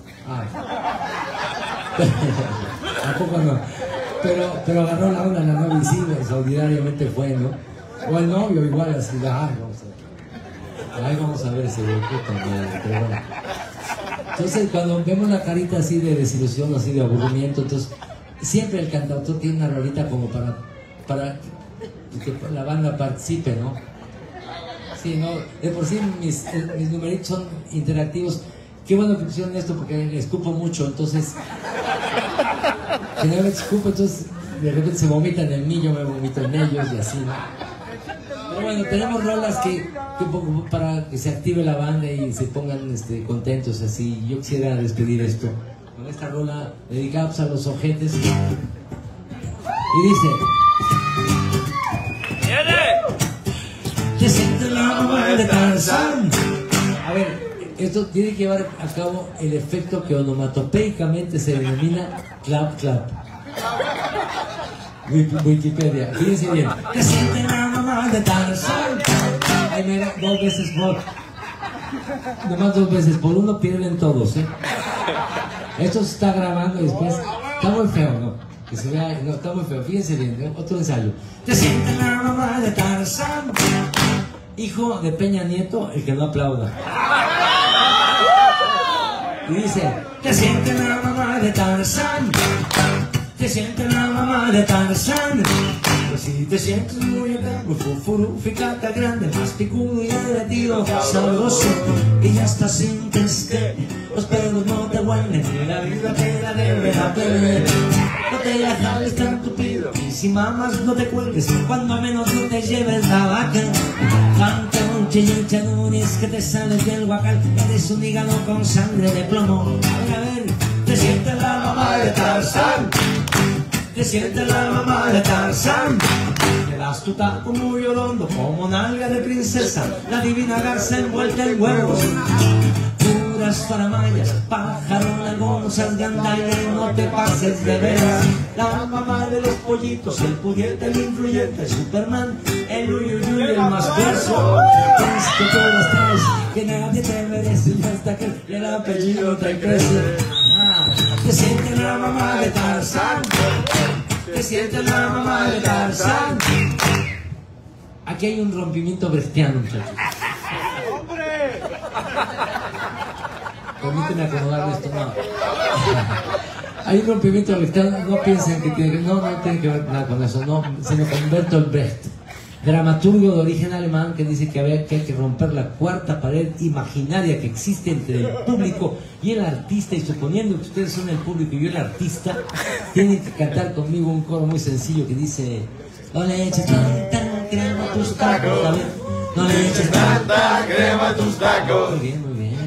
Tampoco no. Pero agarró la onda la novia y sí, extraordinariamente fue, ¿no? O el novio igual así, vamos a ver ese güey, puta madre, pero bueno. Entonces cuando vemos la carita así de desilusión, así de aburrimiento, entonces siempre el cantautor tiene una rolita como para que la banda participe, ¿no? Sí, no, de por sí mis numeritos son interactivos. Qué bueno que pusieron esto porque escupo mucho, entonces generalmente escupo, entonces de repente se vomitan en mí, yo me vomito en ellos y así, ¿no? Pero bueno, tenemos rolas que para que se active la banda y se pongan contentos así. Yo quisiera despedir esto con esta rola dedicada pues, a los ojetes. Y dice: te sientes la mamá de Tarzán. A ver, esto tiene que llevar a cabo el efecto que onomatopeicamente se denomina clap clap. Wikipedia, fíjense bien. Te sientes la mamá de Tarzán. Ay, mira, 2 veces por. Nomás 2 veces por uno pierden todos, ¿eh? Esto se está grabando y después. Está muy feo, ¿no? Que se vea. No, está muy feo. Fíjense bien, ¿no? Otro ensayo. Te sientes la mamá de Tarzán. Hijo de Peña Nieto, el que no aplauda. Y dice: te sientes la mamá de Tarzán. Te sientes la mamá de Tarzán. Pues si te sientes muy acá, muy fufuru, fíjate grande, más picudo y derretido, sabroso, y ya estás sin que los pelos no te huelen, y la vida te la debe la perder. No te la jales tan tupido, y si mamas no te cuelgues, cuando menos no te lleves la vaca. Canta un chillincha Núñez que te sales del huacal, eres un hígado con sangre de plomo. A ver, te sientes la mamá de Tarzán. Te sientes la mamá de Tarzán. Te das tu taco muy orondo como nalga de princesa, la divina garza envuelta en huevos. Puras paramayas, pájaro, lagonzas, gandalla, no te pases de veras. La mamá de los pollitos, el pudiente, el influyente, Superman, el uyuyuy, el más verso. Es que todas traes, que nadie te merece, y hasta que el apellido te crece. Te sientes la mamá de Tarzán. Te sientes la mamá de Tarzán. Aquí hay un rompimiento brechtiano, muchachos. ¡Hombre! Permíteme acomodarle esto, no. Hay un rompimiento brechtiano, no piensen que tiene que ver nada con eso, no, sino con Bertolt Brecht, dramaturgo de origen alemán, que dice que hay que romper la cuarta pared imaginaria que existe entre el público y el artista, y suponiendo que ustedes son el público y yo el artista, tienen que cantar conmigo un coro muy sencillo que dice: no le eches tanta crema a tus tacos, a ver, no le eches tanta crema a tus tacos. Muy bien, muy bien.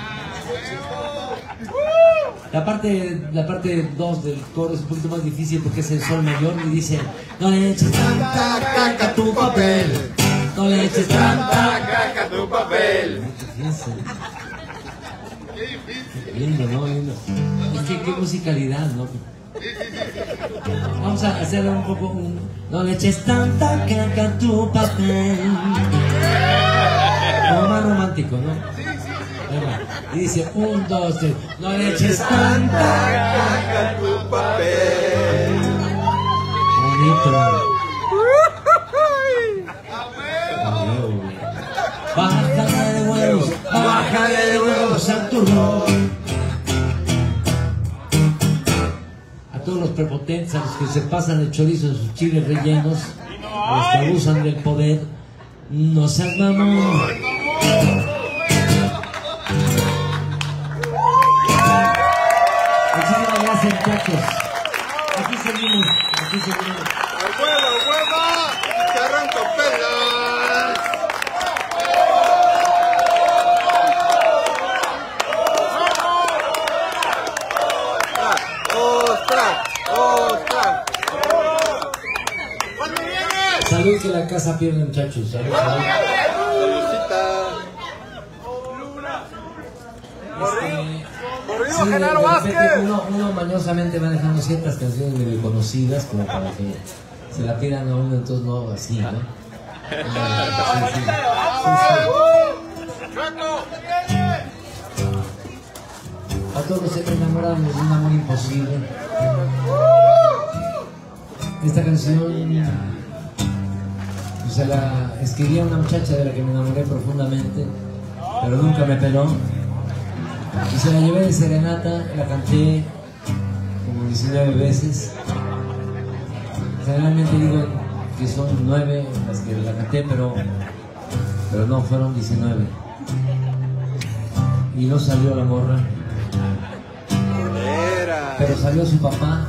La parte 2 del coro es un poquito más difícil porque es el sol mayor y dice: no le eches tanta caca a tu papel, no le eches tanta caca a tu papel. Fíjense. Qué lindo, ¿no? Lindo. Es que qué musicalidad, ¿no? Vamos a hacerlo un poco no le eches tanta caca a tu papel. Como más romántico, ¿no? Y dice: 1, 2, 3, no le eches tanta caca a tu papel. Bonito. Bájale de huevos a tu rock. A todos los prepotentes, a los que se pasan el chorizo en sus chiles rellenos, a los que abusan del poder, no seas mamón. Muchísimas gracias, muchachos. Aquí seguimos. ¡Huevo, huevo! ¡Te arranco pelas! ¡Ostras! ¡Ostras! ¿Cuándo vienes? Salud, que la casa pierde, muchachos. Salud. ¡Corrido, Genaro Vázquez! Uno mañosamente va dejando ciertas canciones medio conocidas como para que se la pidan a uno, entonces no así, ¿no? Sí. A todos los enamorados de un amor imposible. Esta canción se la escribí a una muchacha de la que me enamoré profundamente, pero nunca me peló. Y se la llevé de serenata, la canté como 19 veces. Generalmente digo que son 9 las que la canté, pero no, fueron 19. y no salió la morra, pero salió su papá.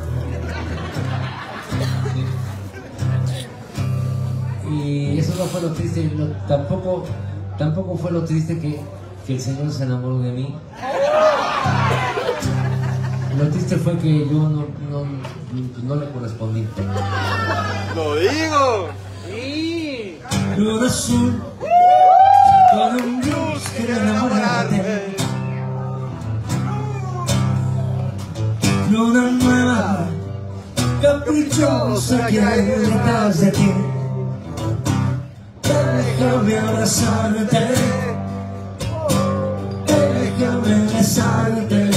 Y eso no fue lo triste, tampoco fue lo triste que el Señor se enamoró de mí. Lo triste fue que yo no le correspondí. ¡Lo digo! Sí. Luna azul, con un Dios quiere enamorarte. Luna nueva, caprichosa, quiere detrás de ti. Déjame abrazarte, déjame besarte.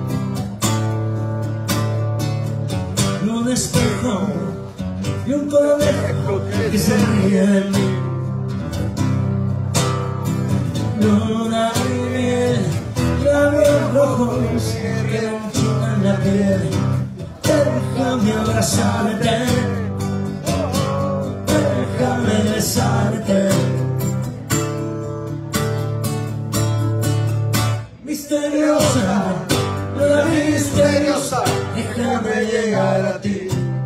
Un espejo y un conejo que se ríe de mí. Luna y miel, labios rojos que me enchinan la piel. Déjame abrazarte, déjame besarte. Misteriosa, la misteriosa, déjame llegar a ti.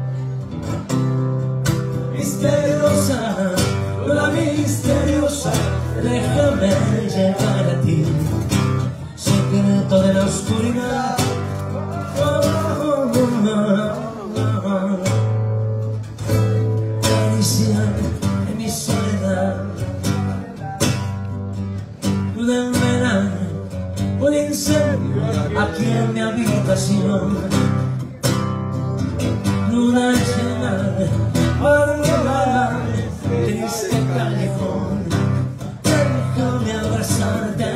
Misteriosa, la misteriosa, déjame llegar a ti. Secreto de la oscuridad. Caricia en mi soledad. De verano, un incendio aquí en mi habitación. Luna llena, arbolada, triste callejón. Déjame abrazarte,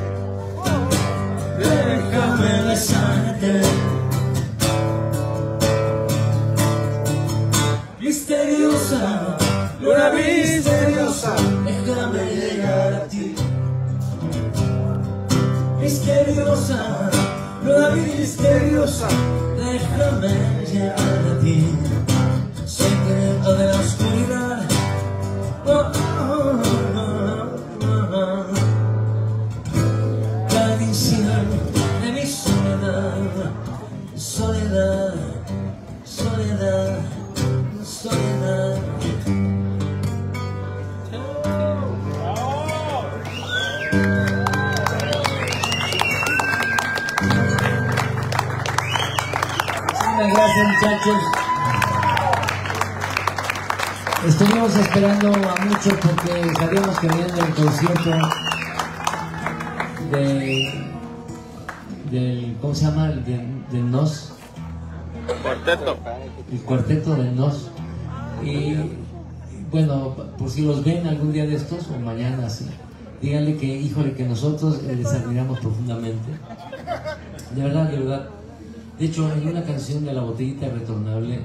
déjame besarte. Misteriosa, luna misteriosa, déjame llegar a ti. Misteriosa, luna misteriosa, déjame llegar a ti. Secreto de la oscuridad. Tradición de mi soledad. Soledad, soledad, soledad. Muchas gracias, muchachos. Estuvimos esperando a muchos porque sabíamos que venían del concierto del ¿cómo se llama? Del NOS. Cuarteto. El cuarteto del NOS. Y bueno, por si los ven algún día de estos o mañana, sí, díganle que, híjole, que nosotros les admiramos profundamente. De verdad, de verdad. De hecho, en una canción de La Botellita Retornable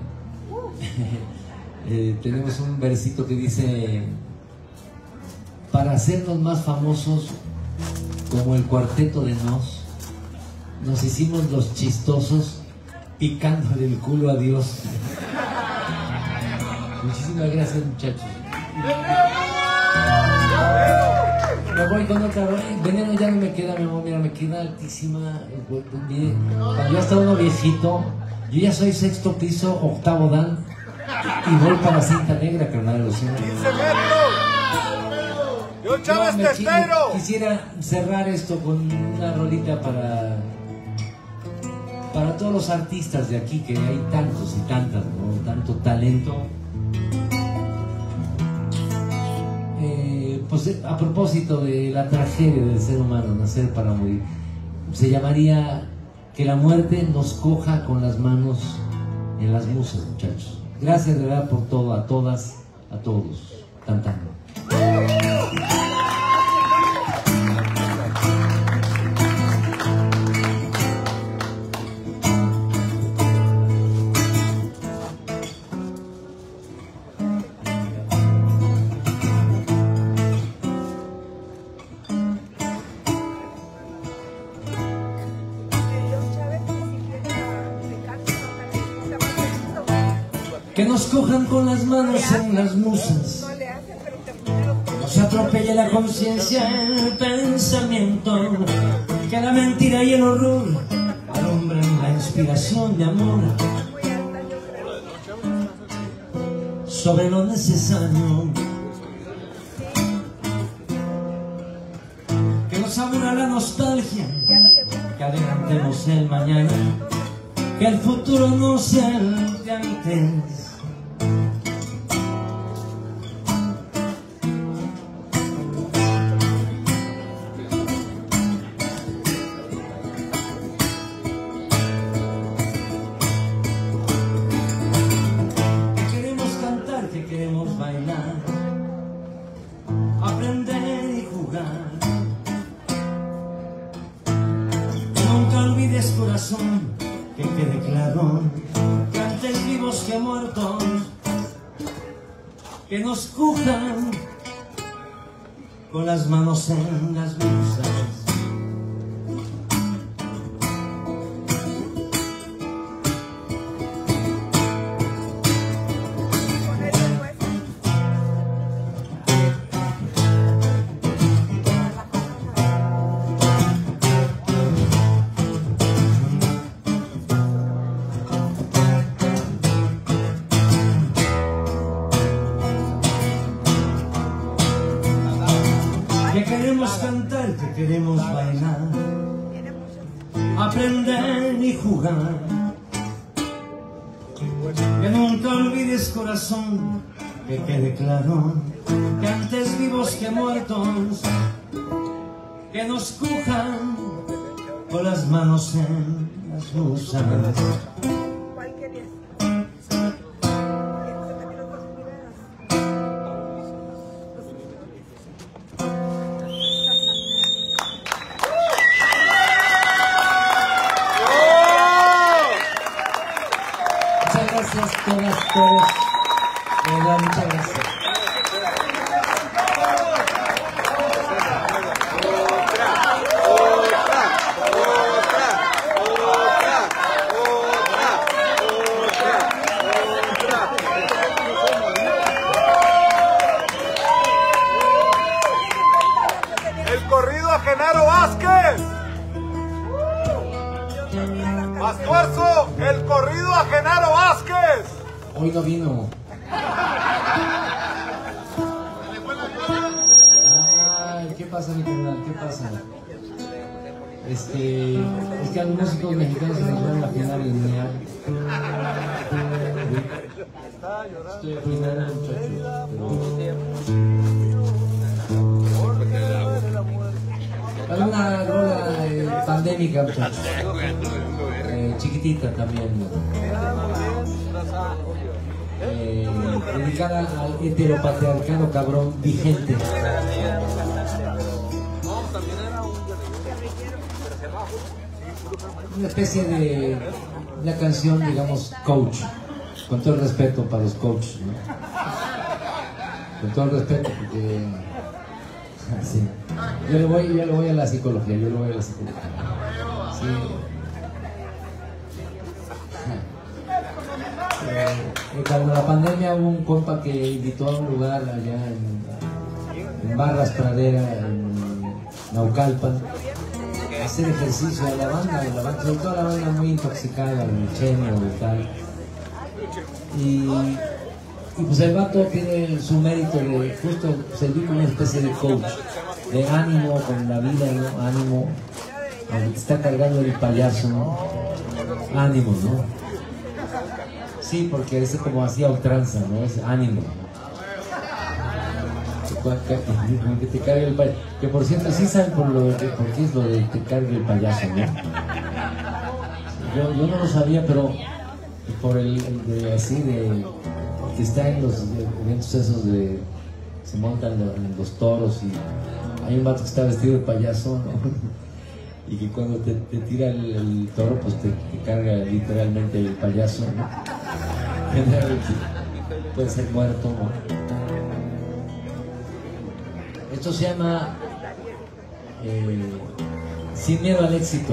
tenemos un versito que dice: para hacernos más famosos como el cuarteto de nos hicimos los chistosos picándole el culo a Dios. Muchísimas gracias, muchachos. Me voy con otra. Veneno ya no me queda, mi amor. Mira, me queda altísima. Cuando ya está uno viejito, yo ya soy sexto piso, octavo dan, y voy para la cinta negra, carnal. 15 metros. Yo, Chávez Testero. Quisiera cerrar esto con una rolita para todos los artistas de aquí, que hay tantos y tantas, ¿no? Tanto talento. Pues a propósito de la tragedia del ser humano, nacer para morir, se llamaría Que la muerte nos coja con las manos en las musas, muchachos. Gracias de verdad por todo, a todas, a todos. Cantando. Que nos cojan con las manos en las musas, nos atropelle la conciencia, el pensamiento, que la mentira y el horror alumbran la inspiración de amor sobre lo necesario, que nos aburra la nostalgia, que adelantemos el mañana, que el futuro no sea el de antes. Queremos bailar, aprender y jugar. Nunca olvides, corazón, que quede claro que antes vivos que muertos, que nos cujan con las manos en las blusas. Que queremos cantar, que queremos bailar, aprender y jugar. Que nunca olvides, corazón, que quede claro que antes vivos que muertos, que nos cujan con las manos en las blusas. Gracias, todos. De verdad, muchas gracias. El corrido a Genaro Vázquez. Pastuarzo, el corrido a Genaro Vázquez. Hoy no vino. Ay, ¿qué pasa, mi carnal? ¿Qué pasa? Es que a los músicos mexicanos se nos van a afinar lineal. Estoy afinando, muchachos, pero... una rola pandémica, muchachos. Chiquitita también, dedicada al heteropatriarcado cabrón vigente. Una especie de una canción, digamos, coach, con todo el respeto para los coaches, ¿no? Con todo el respeto, porque sí. Yo le voy a la psicología, sí. Cuando la pandemia hubo un compa que invitó a un lugar allá en Barras Pradera, en Naucalpan, a hacer ejercicio a la banda, sobre todo la banda muy intoxicada, el Cheno y tal. Y pues el vato tiene su mérito de justo servir como una especie de coach, de ánimo con la vida, ¿no? Ánimo, aunque te está cargando el payaso, ¿no? Ánimo, ¿no? Sí, porque es como hacía ultranza, ¿no? Es ánimo. Que te cargue el payaso. Que por cierto, sí saben por qué es lo de te cargue el payaso, ¿no? Yo no lo sabía, pero por el que está en los eventos esos de... se montan en los toros y hay un vato que está vestido de payaso, ¿no? Y que cuando te tira el toro, pues te carga literalmente el payaso, ¿no? Generalmente puede ser muerto, ¿no? Esto se llama Sin miedo al éxito.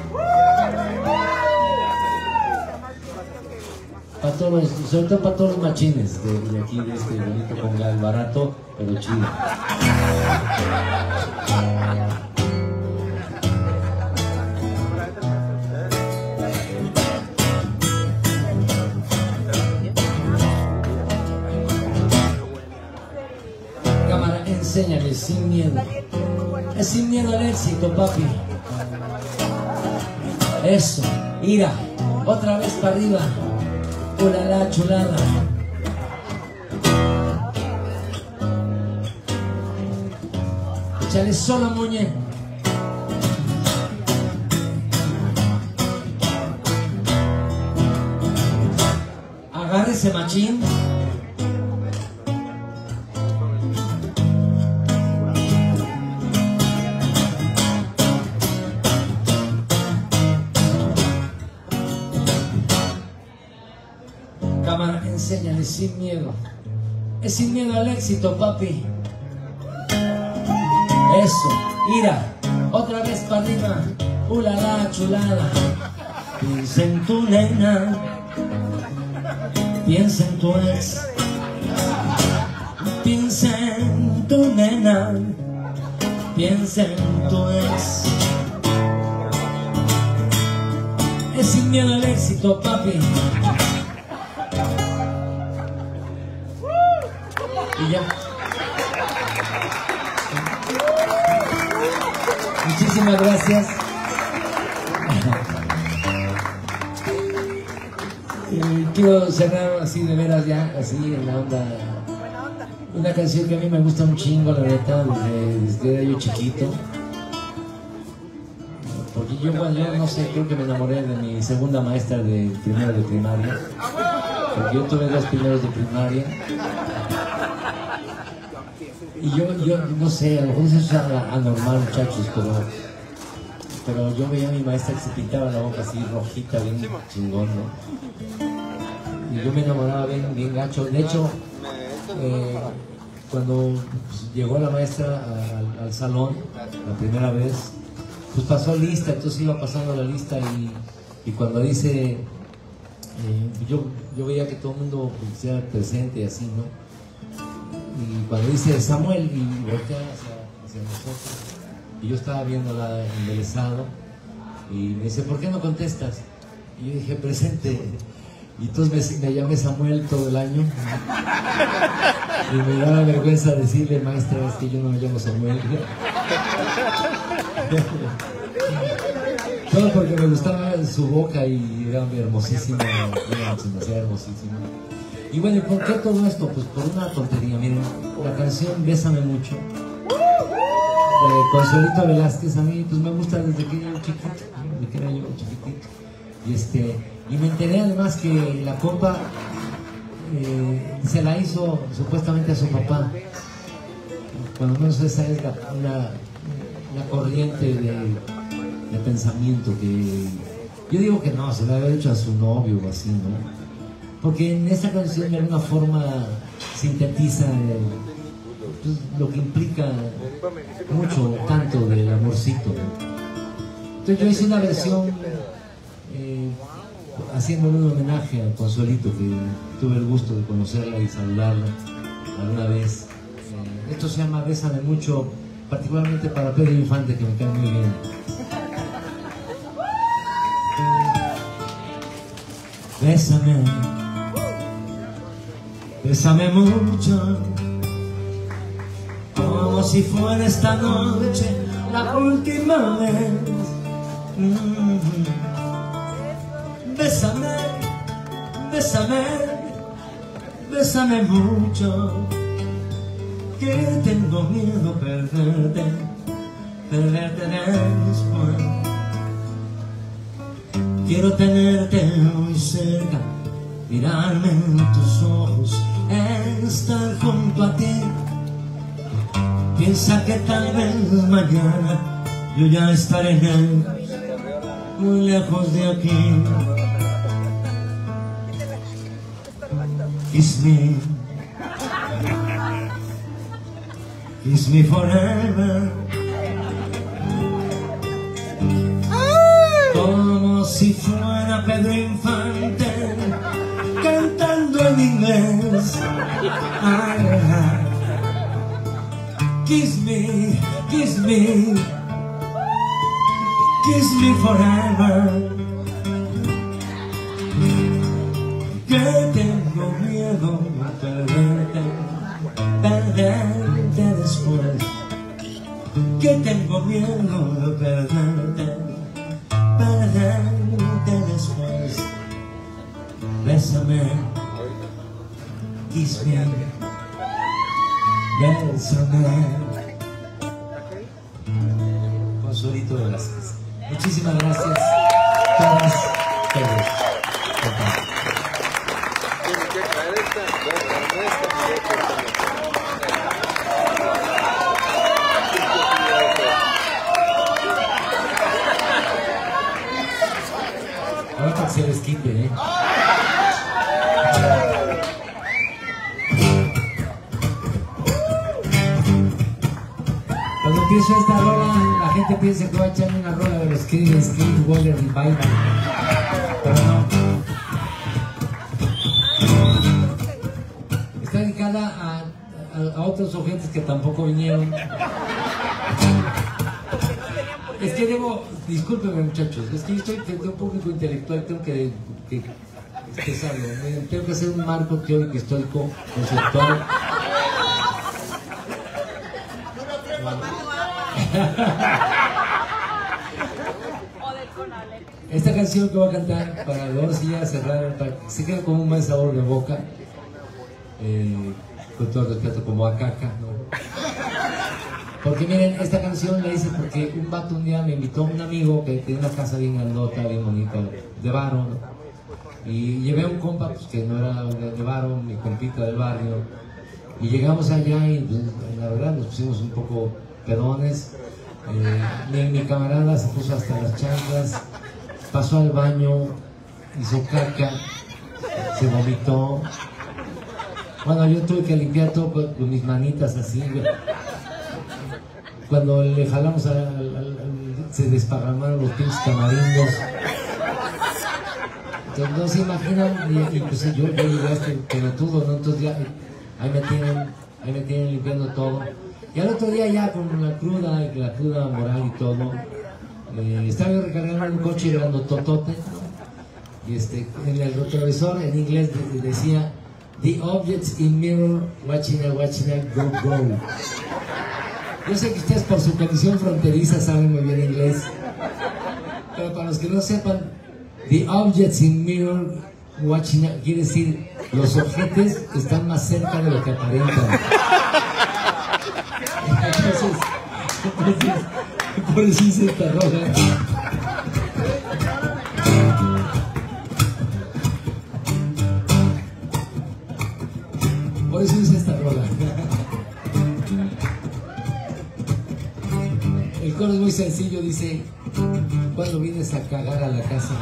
Para todos, sobre todo para todos los machines de aquí, de este bonito congal, barato, pero chido. Cámara, enséñale sin miedo. Es sin miedo al éxito, papi. Eso, mira, otra vez para arriba. Ulala, chulada. Échale solo, muñe. Agarre ese machín. Cámara, enséñale sin miedo. Es sin miedo al éxito, papi. Eso, mira, otra vez para arriba. Ulala, chulada. Piensa en tu nena, piensa en tu ex, piensa en tu nena, piensa en tu ex. Es sin miedo al éxito, papi. Y ya. Muchísimas gracias. Quiero cerrar así de veras ya, así en la onda. Una canción que a mí me gusta un chingo, la neta, desde era yo chiquito. Porque yo, bueno, yo no sé, creo que me enamoré de mi segunda maestra de primero de primaria. Porque yo tuve 2 primeros de primaria. Y yo no sé, a lo mejor eso es anormal, muchachos, pero yo veía a mi maestra que se pintaba la boca así rojita, bien chingón, ¿no? Y yo me enamoraba bien gacho. De hecho, cuando llegó la maestra al salón la primera vez, pues pasó lista, entonces iba pasando la lista y cuando dice, yo veía que todo el mundo sea presente y así, ¿no? Y cuando dice Samuel y voltea hacia nosotros, y yo estaba viéndola embelesado, y me dice, ¿por qué no contestas? Y yo dije, presente. Y entonces me llamé Samuel todo el año. Y me daba vergüenza decirle, maestra, es que yo no me llamo Samuel. Todo porque me gustaba su boca y era hermosísima, demasiado hermosísima. Y bueno, ¿y por qué todo esto? Pues por una tontería. Miren, la canción Bésame Mucho de Consuelito Velázquez, a mí pues me gusta desde que era yo chiquitito. Y me enteré además que la compa se la hizo supuestamente a su papá. Cuando menos esa es la corriente de pensamiento que... Yo digo que no, se la había hecho a su novio o así, ¿no? Porque en esta canción de alguna forma sintetiza pues, lo que implica mucho tanto del amorcito, ¿no? Entonces yo hice una versión haciéndole un homenaje a Consuelito, que tuve el gusto de conocerla y saludarla alguna vez. Esto se llama Bésame Mucho, particularmente para Pedro Infante, que me cae muy bien. Bésame, bésame mucho, como si fuera esta noche la última vez. Bésame, bésame, bésame mucho, que tengo miedo perderte después. Quiero tenerte muy cerca, mirarme en tus ojos, estar junto a ti. Piensa que tal vez mañana yo ya estaré muy lejos de aquí. Kiss me forever, como si fuera Pedro Infante cantando en inglés. Kiss me, kiss me, kiss me forever, que tengo miedo de perderte. miedo de perderte, perderte después. Bésame, kiss me, bésame. Consuelito Velázquez. Muchísimas gracias. Todas, todos. Ahora que se les quite, ¿eh? Cuando empiezo esta rola, la gente piensa que va a echar una rola de los Creed Water Revival. Pero no. Está dedicada a otros sujetos que tampoco vinieron. Es que discúlpenme muchachos, es que yo estoy frente a un público intelectual, tengo que expresarlo, tengo que hacer un marco teórico, histórico, conceptual. Esta canción que voy a cantar, para luego sí ya cerrar, para que se quede como un buen sabor de boca, con todo el respeto, como a caca, ¿no? Porque miren, esta canción la hice porque un vato un día me invitó, un amigo que tiene una casa bien grandota, bien bonita, de varo, ¿no? Y llevé a un compa pues, que no era de varo, mi compita del barrio, y llegamos allá y la verdad nos pusimos un poco pedones. Mi camarada se puso hasta las chanclas, pasó al baño, hizo caca, se vomitó. Bueno, yo tuve que limpiar todo con mis manitas así. Cuando le jalamos se desparramaron los pinches tamarindos. Entonces no se imaginan, y pues yo llegué a este pelotudo, ¿no? Entonces ya ahí me tienen limpiando todo. Y al otro día ya con la cruda moral y todo, estaba yo recargando un coche grandototote, y en el retrovisor en inglés decía "The objects in mirror, watching it, go, go". Yo sé que ustedes por su condición fronteriza saben muy bien inglés, pero para los que no sepan, "The objects in mirror, watching it" quiere decir los objetos están más cerca de lo que aparentan. Entonces, por eso hice esta rola. Por eso hice esta rola. El coro es muy sencillo, dice: "Cuando vienes a cagar a la casa".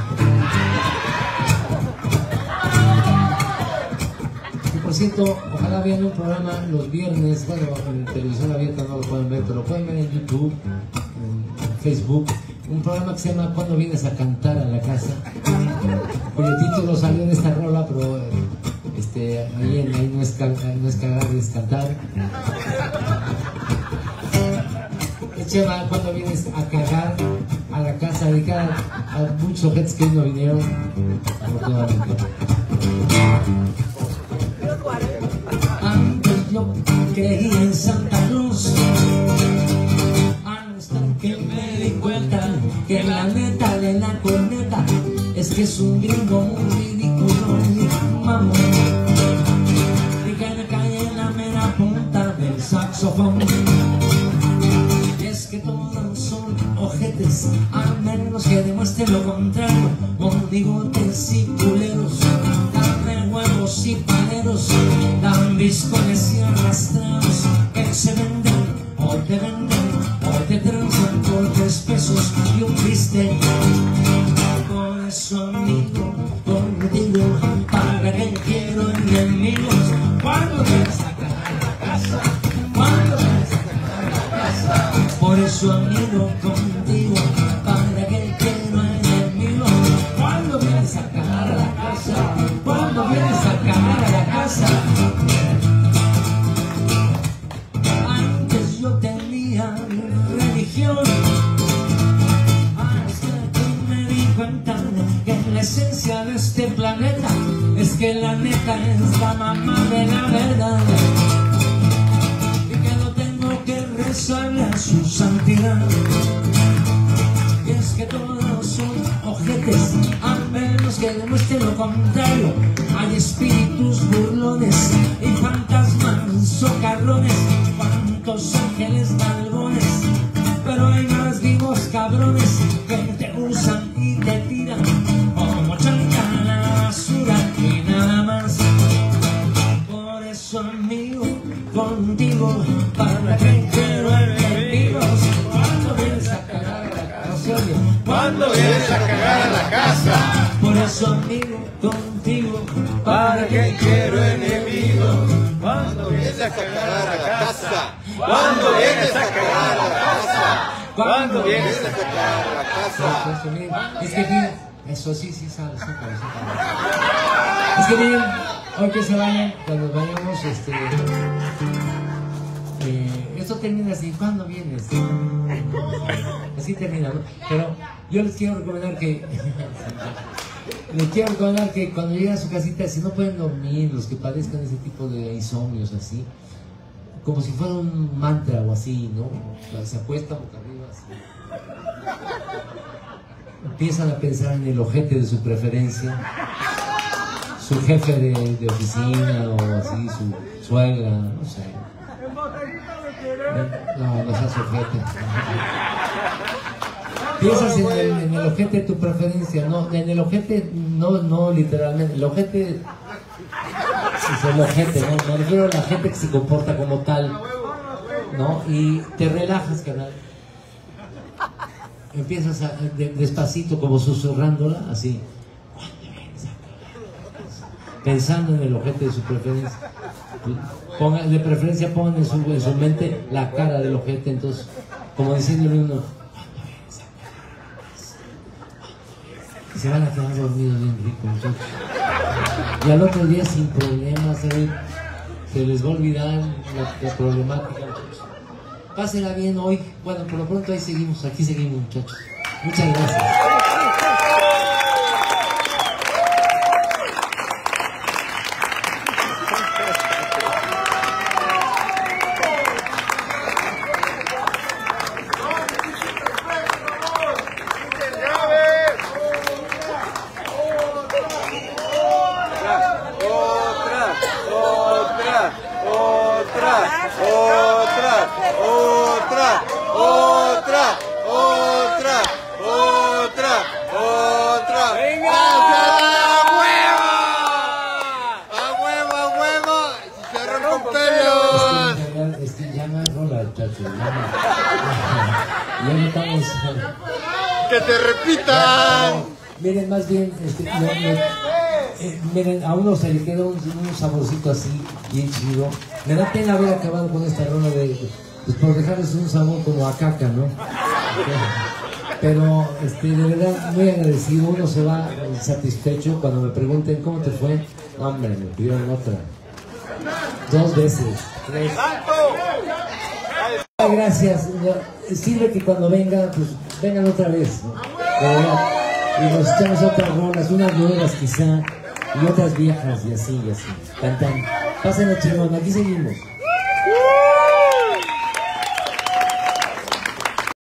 Por cierto, ojalá vean un programa los viernes, bueno, en televisión abierta no lo pueden ver, pero lo pueden ver en YouTube, en Facebook, un programa que se llama "Cuando vienes a cantar a la casa", cuyo título salió en esta rola, pero ahí no es cagar, es cantar. Se llama "Cuando vienes a cagar a la casa", dedicada a muchos objetos que no vinieron, afortunadamente. Antes yo creía en Santa Cruz, hasta que me di cuenta que la neta de la corneta es que es un gringo muy ridículo, mamón, y que le cae en la mera punta del saxofón. Y es que todos son ojetes, a menos que demuestren lo contrario, monigotes y culeros, carne, huevos y paleros, lambiscones y arrastrados, que se venden o te venden o te transan por 3 pesos y un bistec. Por eso, amigo, contigo, para que quiero enemigos. Cuando vienes a cagar a la casa, cuando vienes a cagar a la casa. Por eso, amigo, contigo, para que quiero enemigos. Cuando vienes a cagar a la casa, cuando vienes a cagar a la casa. Antes yo tenía religión, hasta que me di cuenta que la esencia de este planeta es que la neta es la mamá de la verdad, y que no tengo que rezarle a su santidad. que demuestren lo contrario. Hay espíritus burlones y fantasmas socarrones, cuantos ángeles malvones, pero hay más vivos cabrones que te usan y te tiran como chanca a la basura y nada más. Por eso, amigo, contigo, ¿para qué quiero enemigos? Cuando vienes a cagar a la casa, Cuando vienes a cagar a la casa, por eso, amigo, contigo, ¿para qué quiero enemigos? Cuando vienes a cagar a la casa, cuando vienes a cagar a la casa, cuando vienes a cagar a la casa. Es que miren, eso sí sabe, súper. Es que miren, hoy que se vayan, cuando vayamos, esto termina así, ¿cuándo vienes? Así termina, ¿no? Pero yo les quiero recomendar que cuando lleguen a su casita, si no pueden dormir, los que padezcan ese tipo de insomnios así, como si fuera un mantra o así, ¿no? Se acuestan boca arriba así. Empiezan a pensar en el ojete de su preferencia, su jefe de oficina o así, su suegra, no sé. No seas ojete. Piensas en el ojete de tu preferencia, no, en el ojete, no literalmente, el ojete es el ojete, ¿no? Me refiero a la gente que se comporta como tal, ¿no? Y te relajas, canal. Empiezas despacito, como susurrándola, así. Pensando en el ojete de su preferencia. De preferencia pongan en su mente la cara del ojete, entonces, como diciéndole uno, y se van a quedar dormidos bien ricos, muchachos. Y al otro día sin problemas, se les va a olvidar la problemática, muchachos. Pásenla bien hoy. Bueno, por lo pronto ahí seguimos, aquí seguimos, muchachos. Muchas gracias. ¡Que te repitan! Miren, más bien, miren, a uno se le queda un saborcito así, bien chido. Me da pena haber acabado con esta ronda pues por dejarles un sabor como a caca, ¿no? Pero, de verdad, muy agradecido. Uno se va satisfecho cuando me pregunten cómo te fue. Hombre, me pidieron otra. 2 veces, 3. Gracias. Sirve que cuando vengan, pues vengan otra vez, ¿no? De verdad. Y nos echamos otras rolas, unas nuevas quizá, y otras viejas, y así, y así. Cantan. Pásenla chingón, aquí seguimos.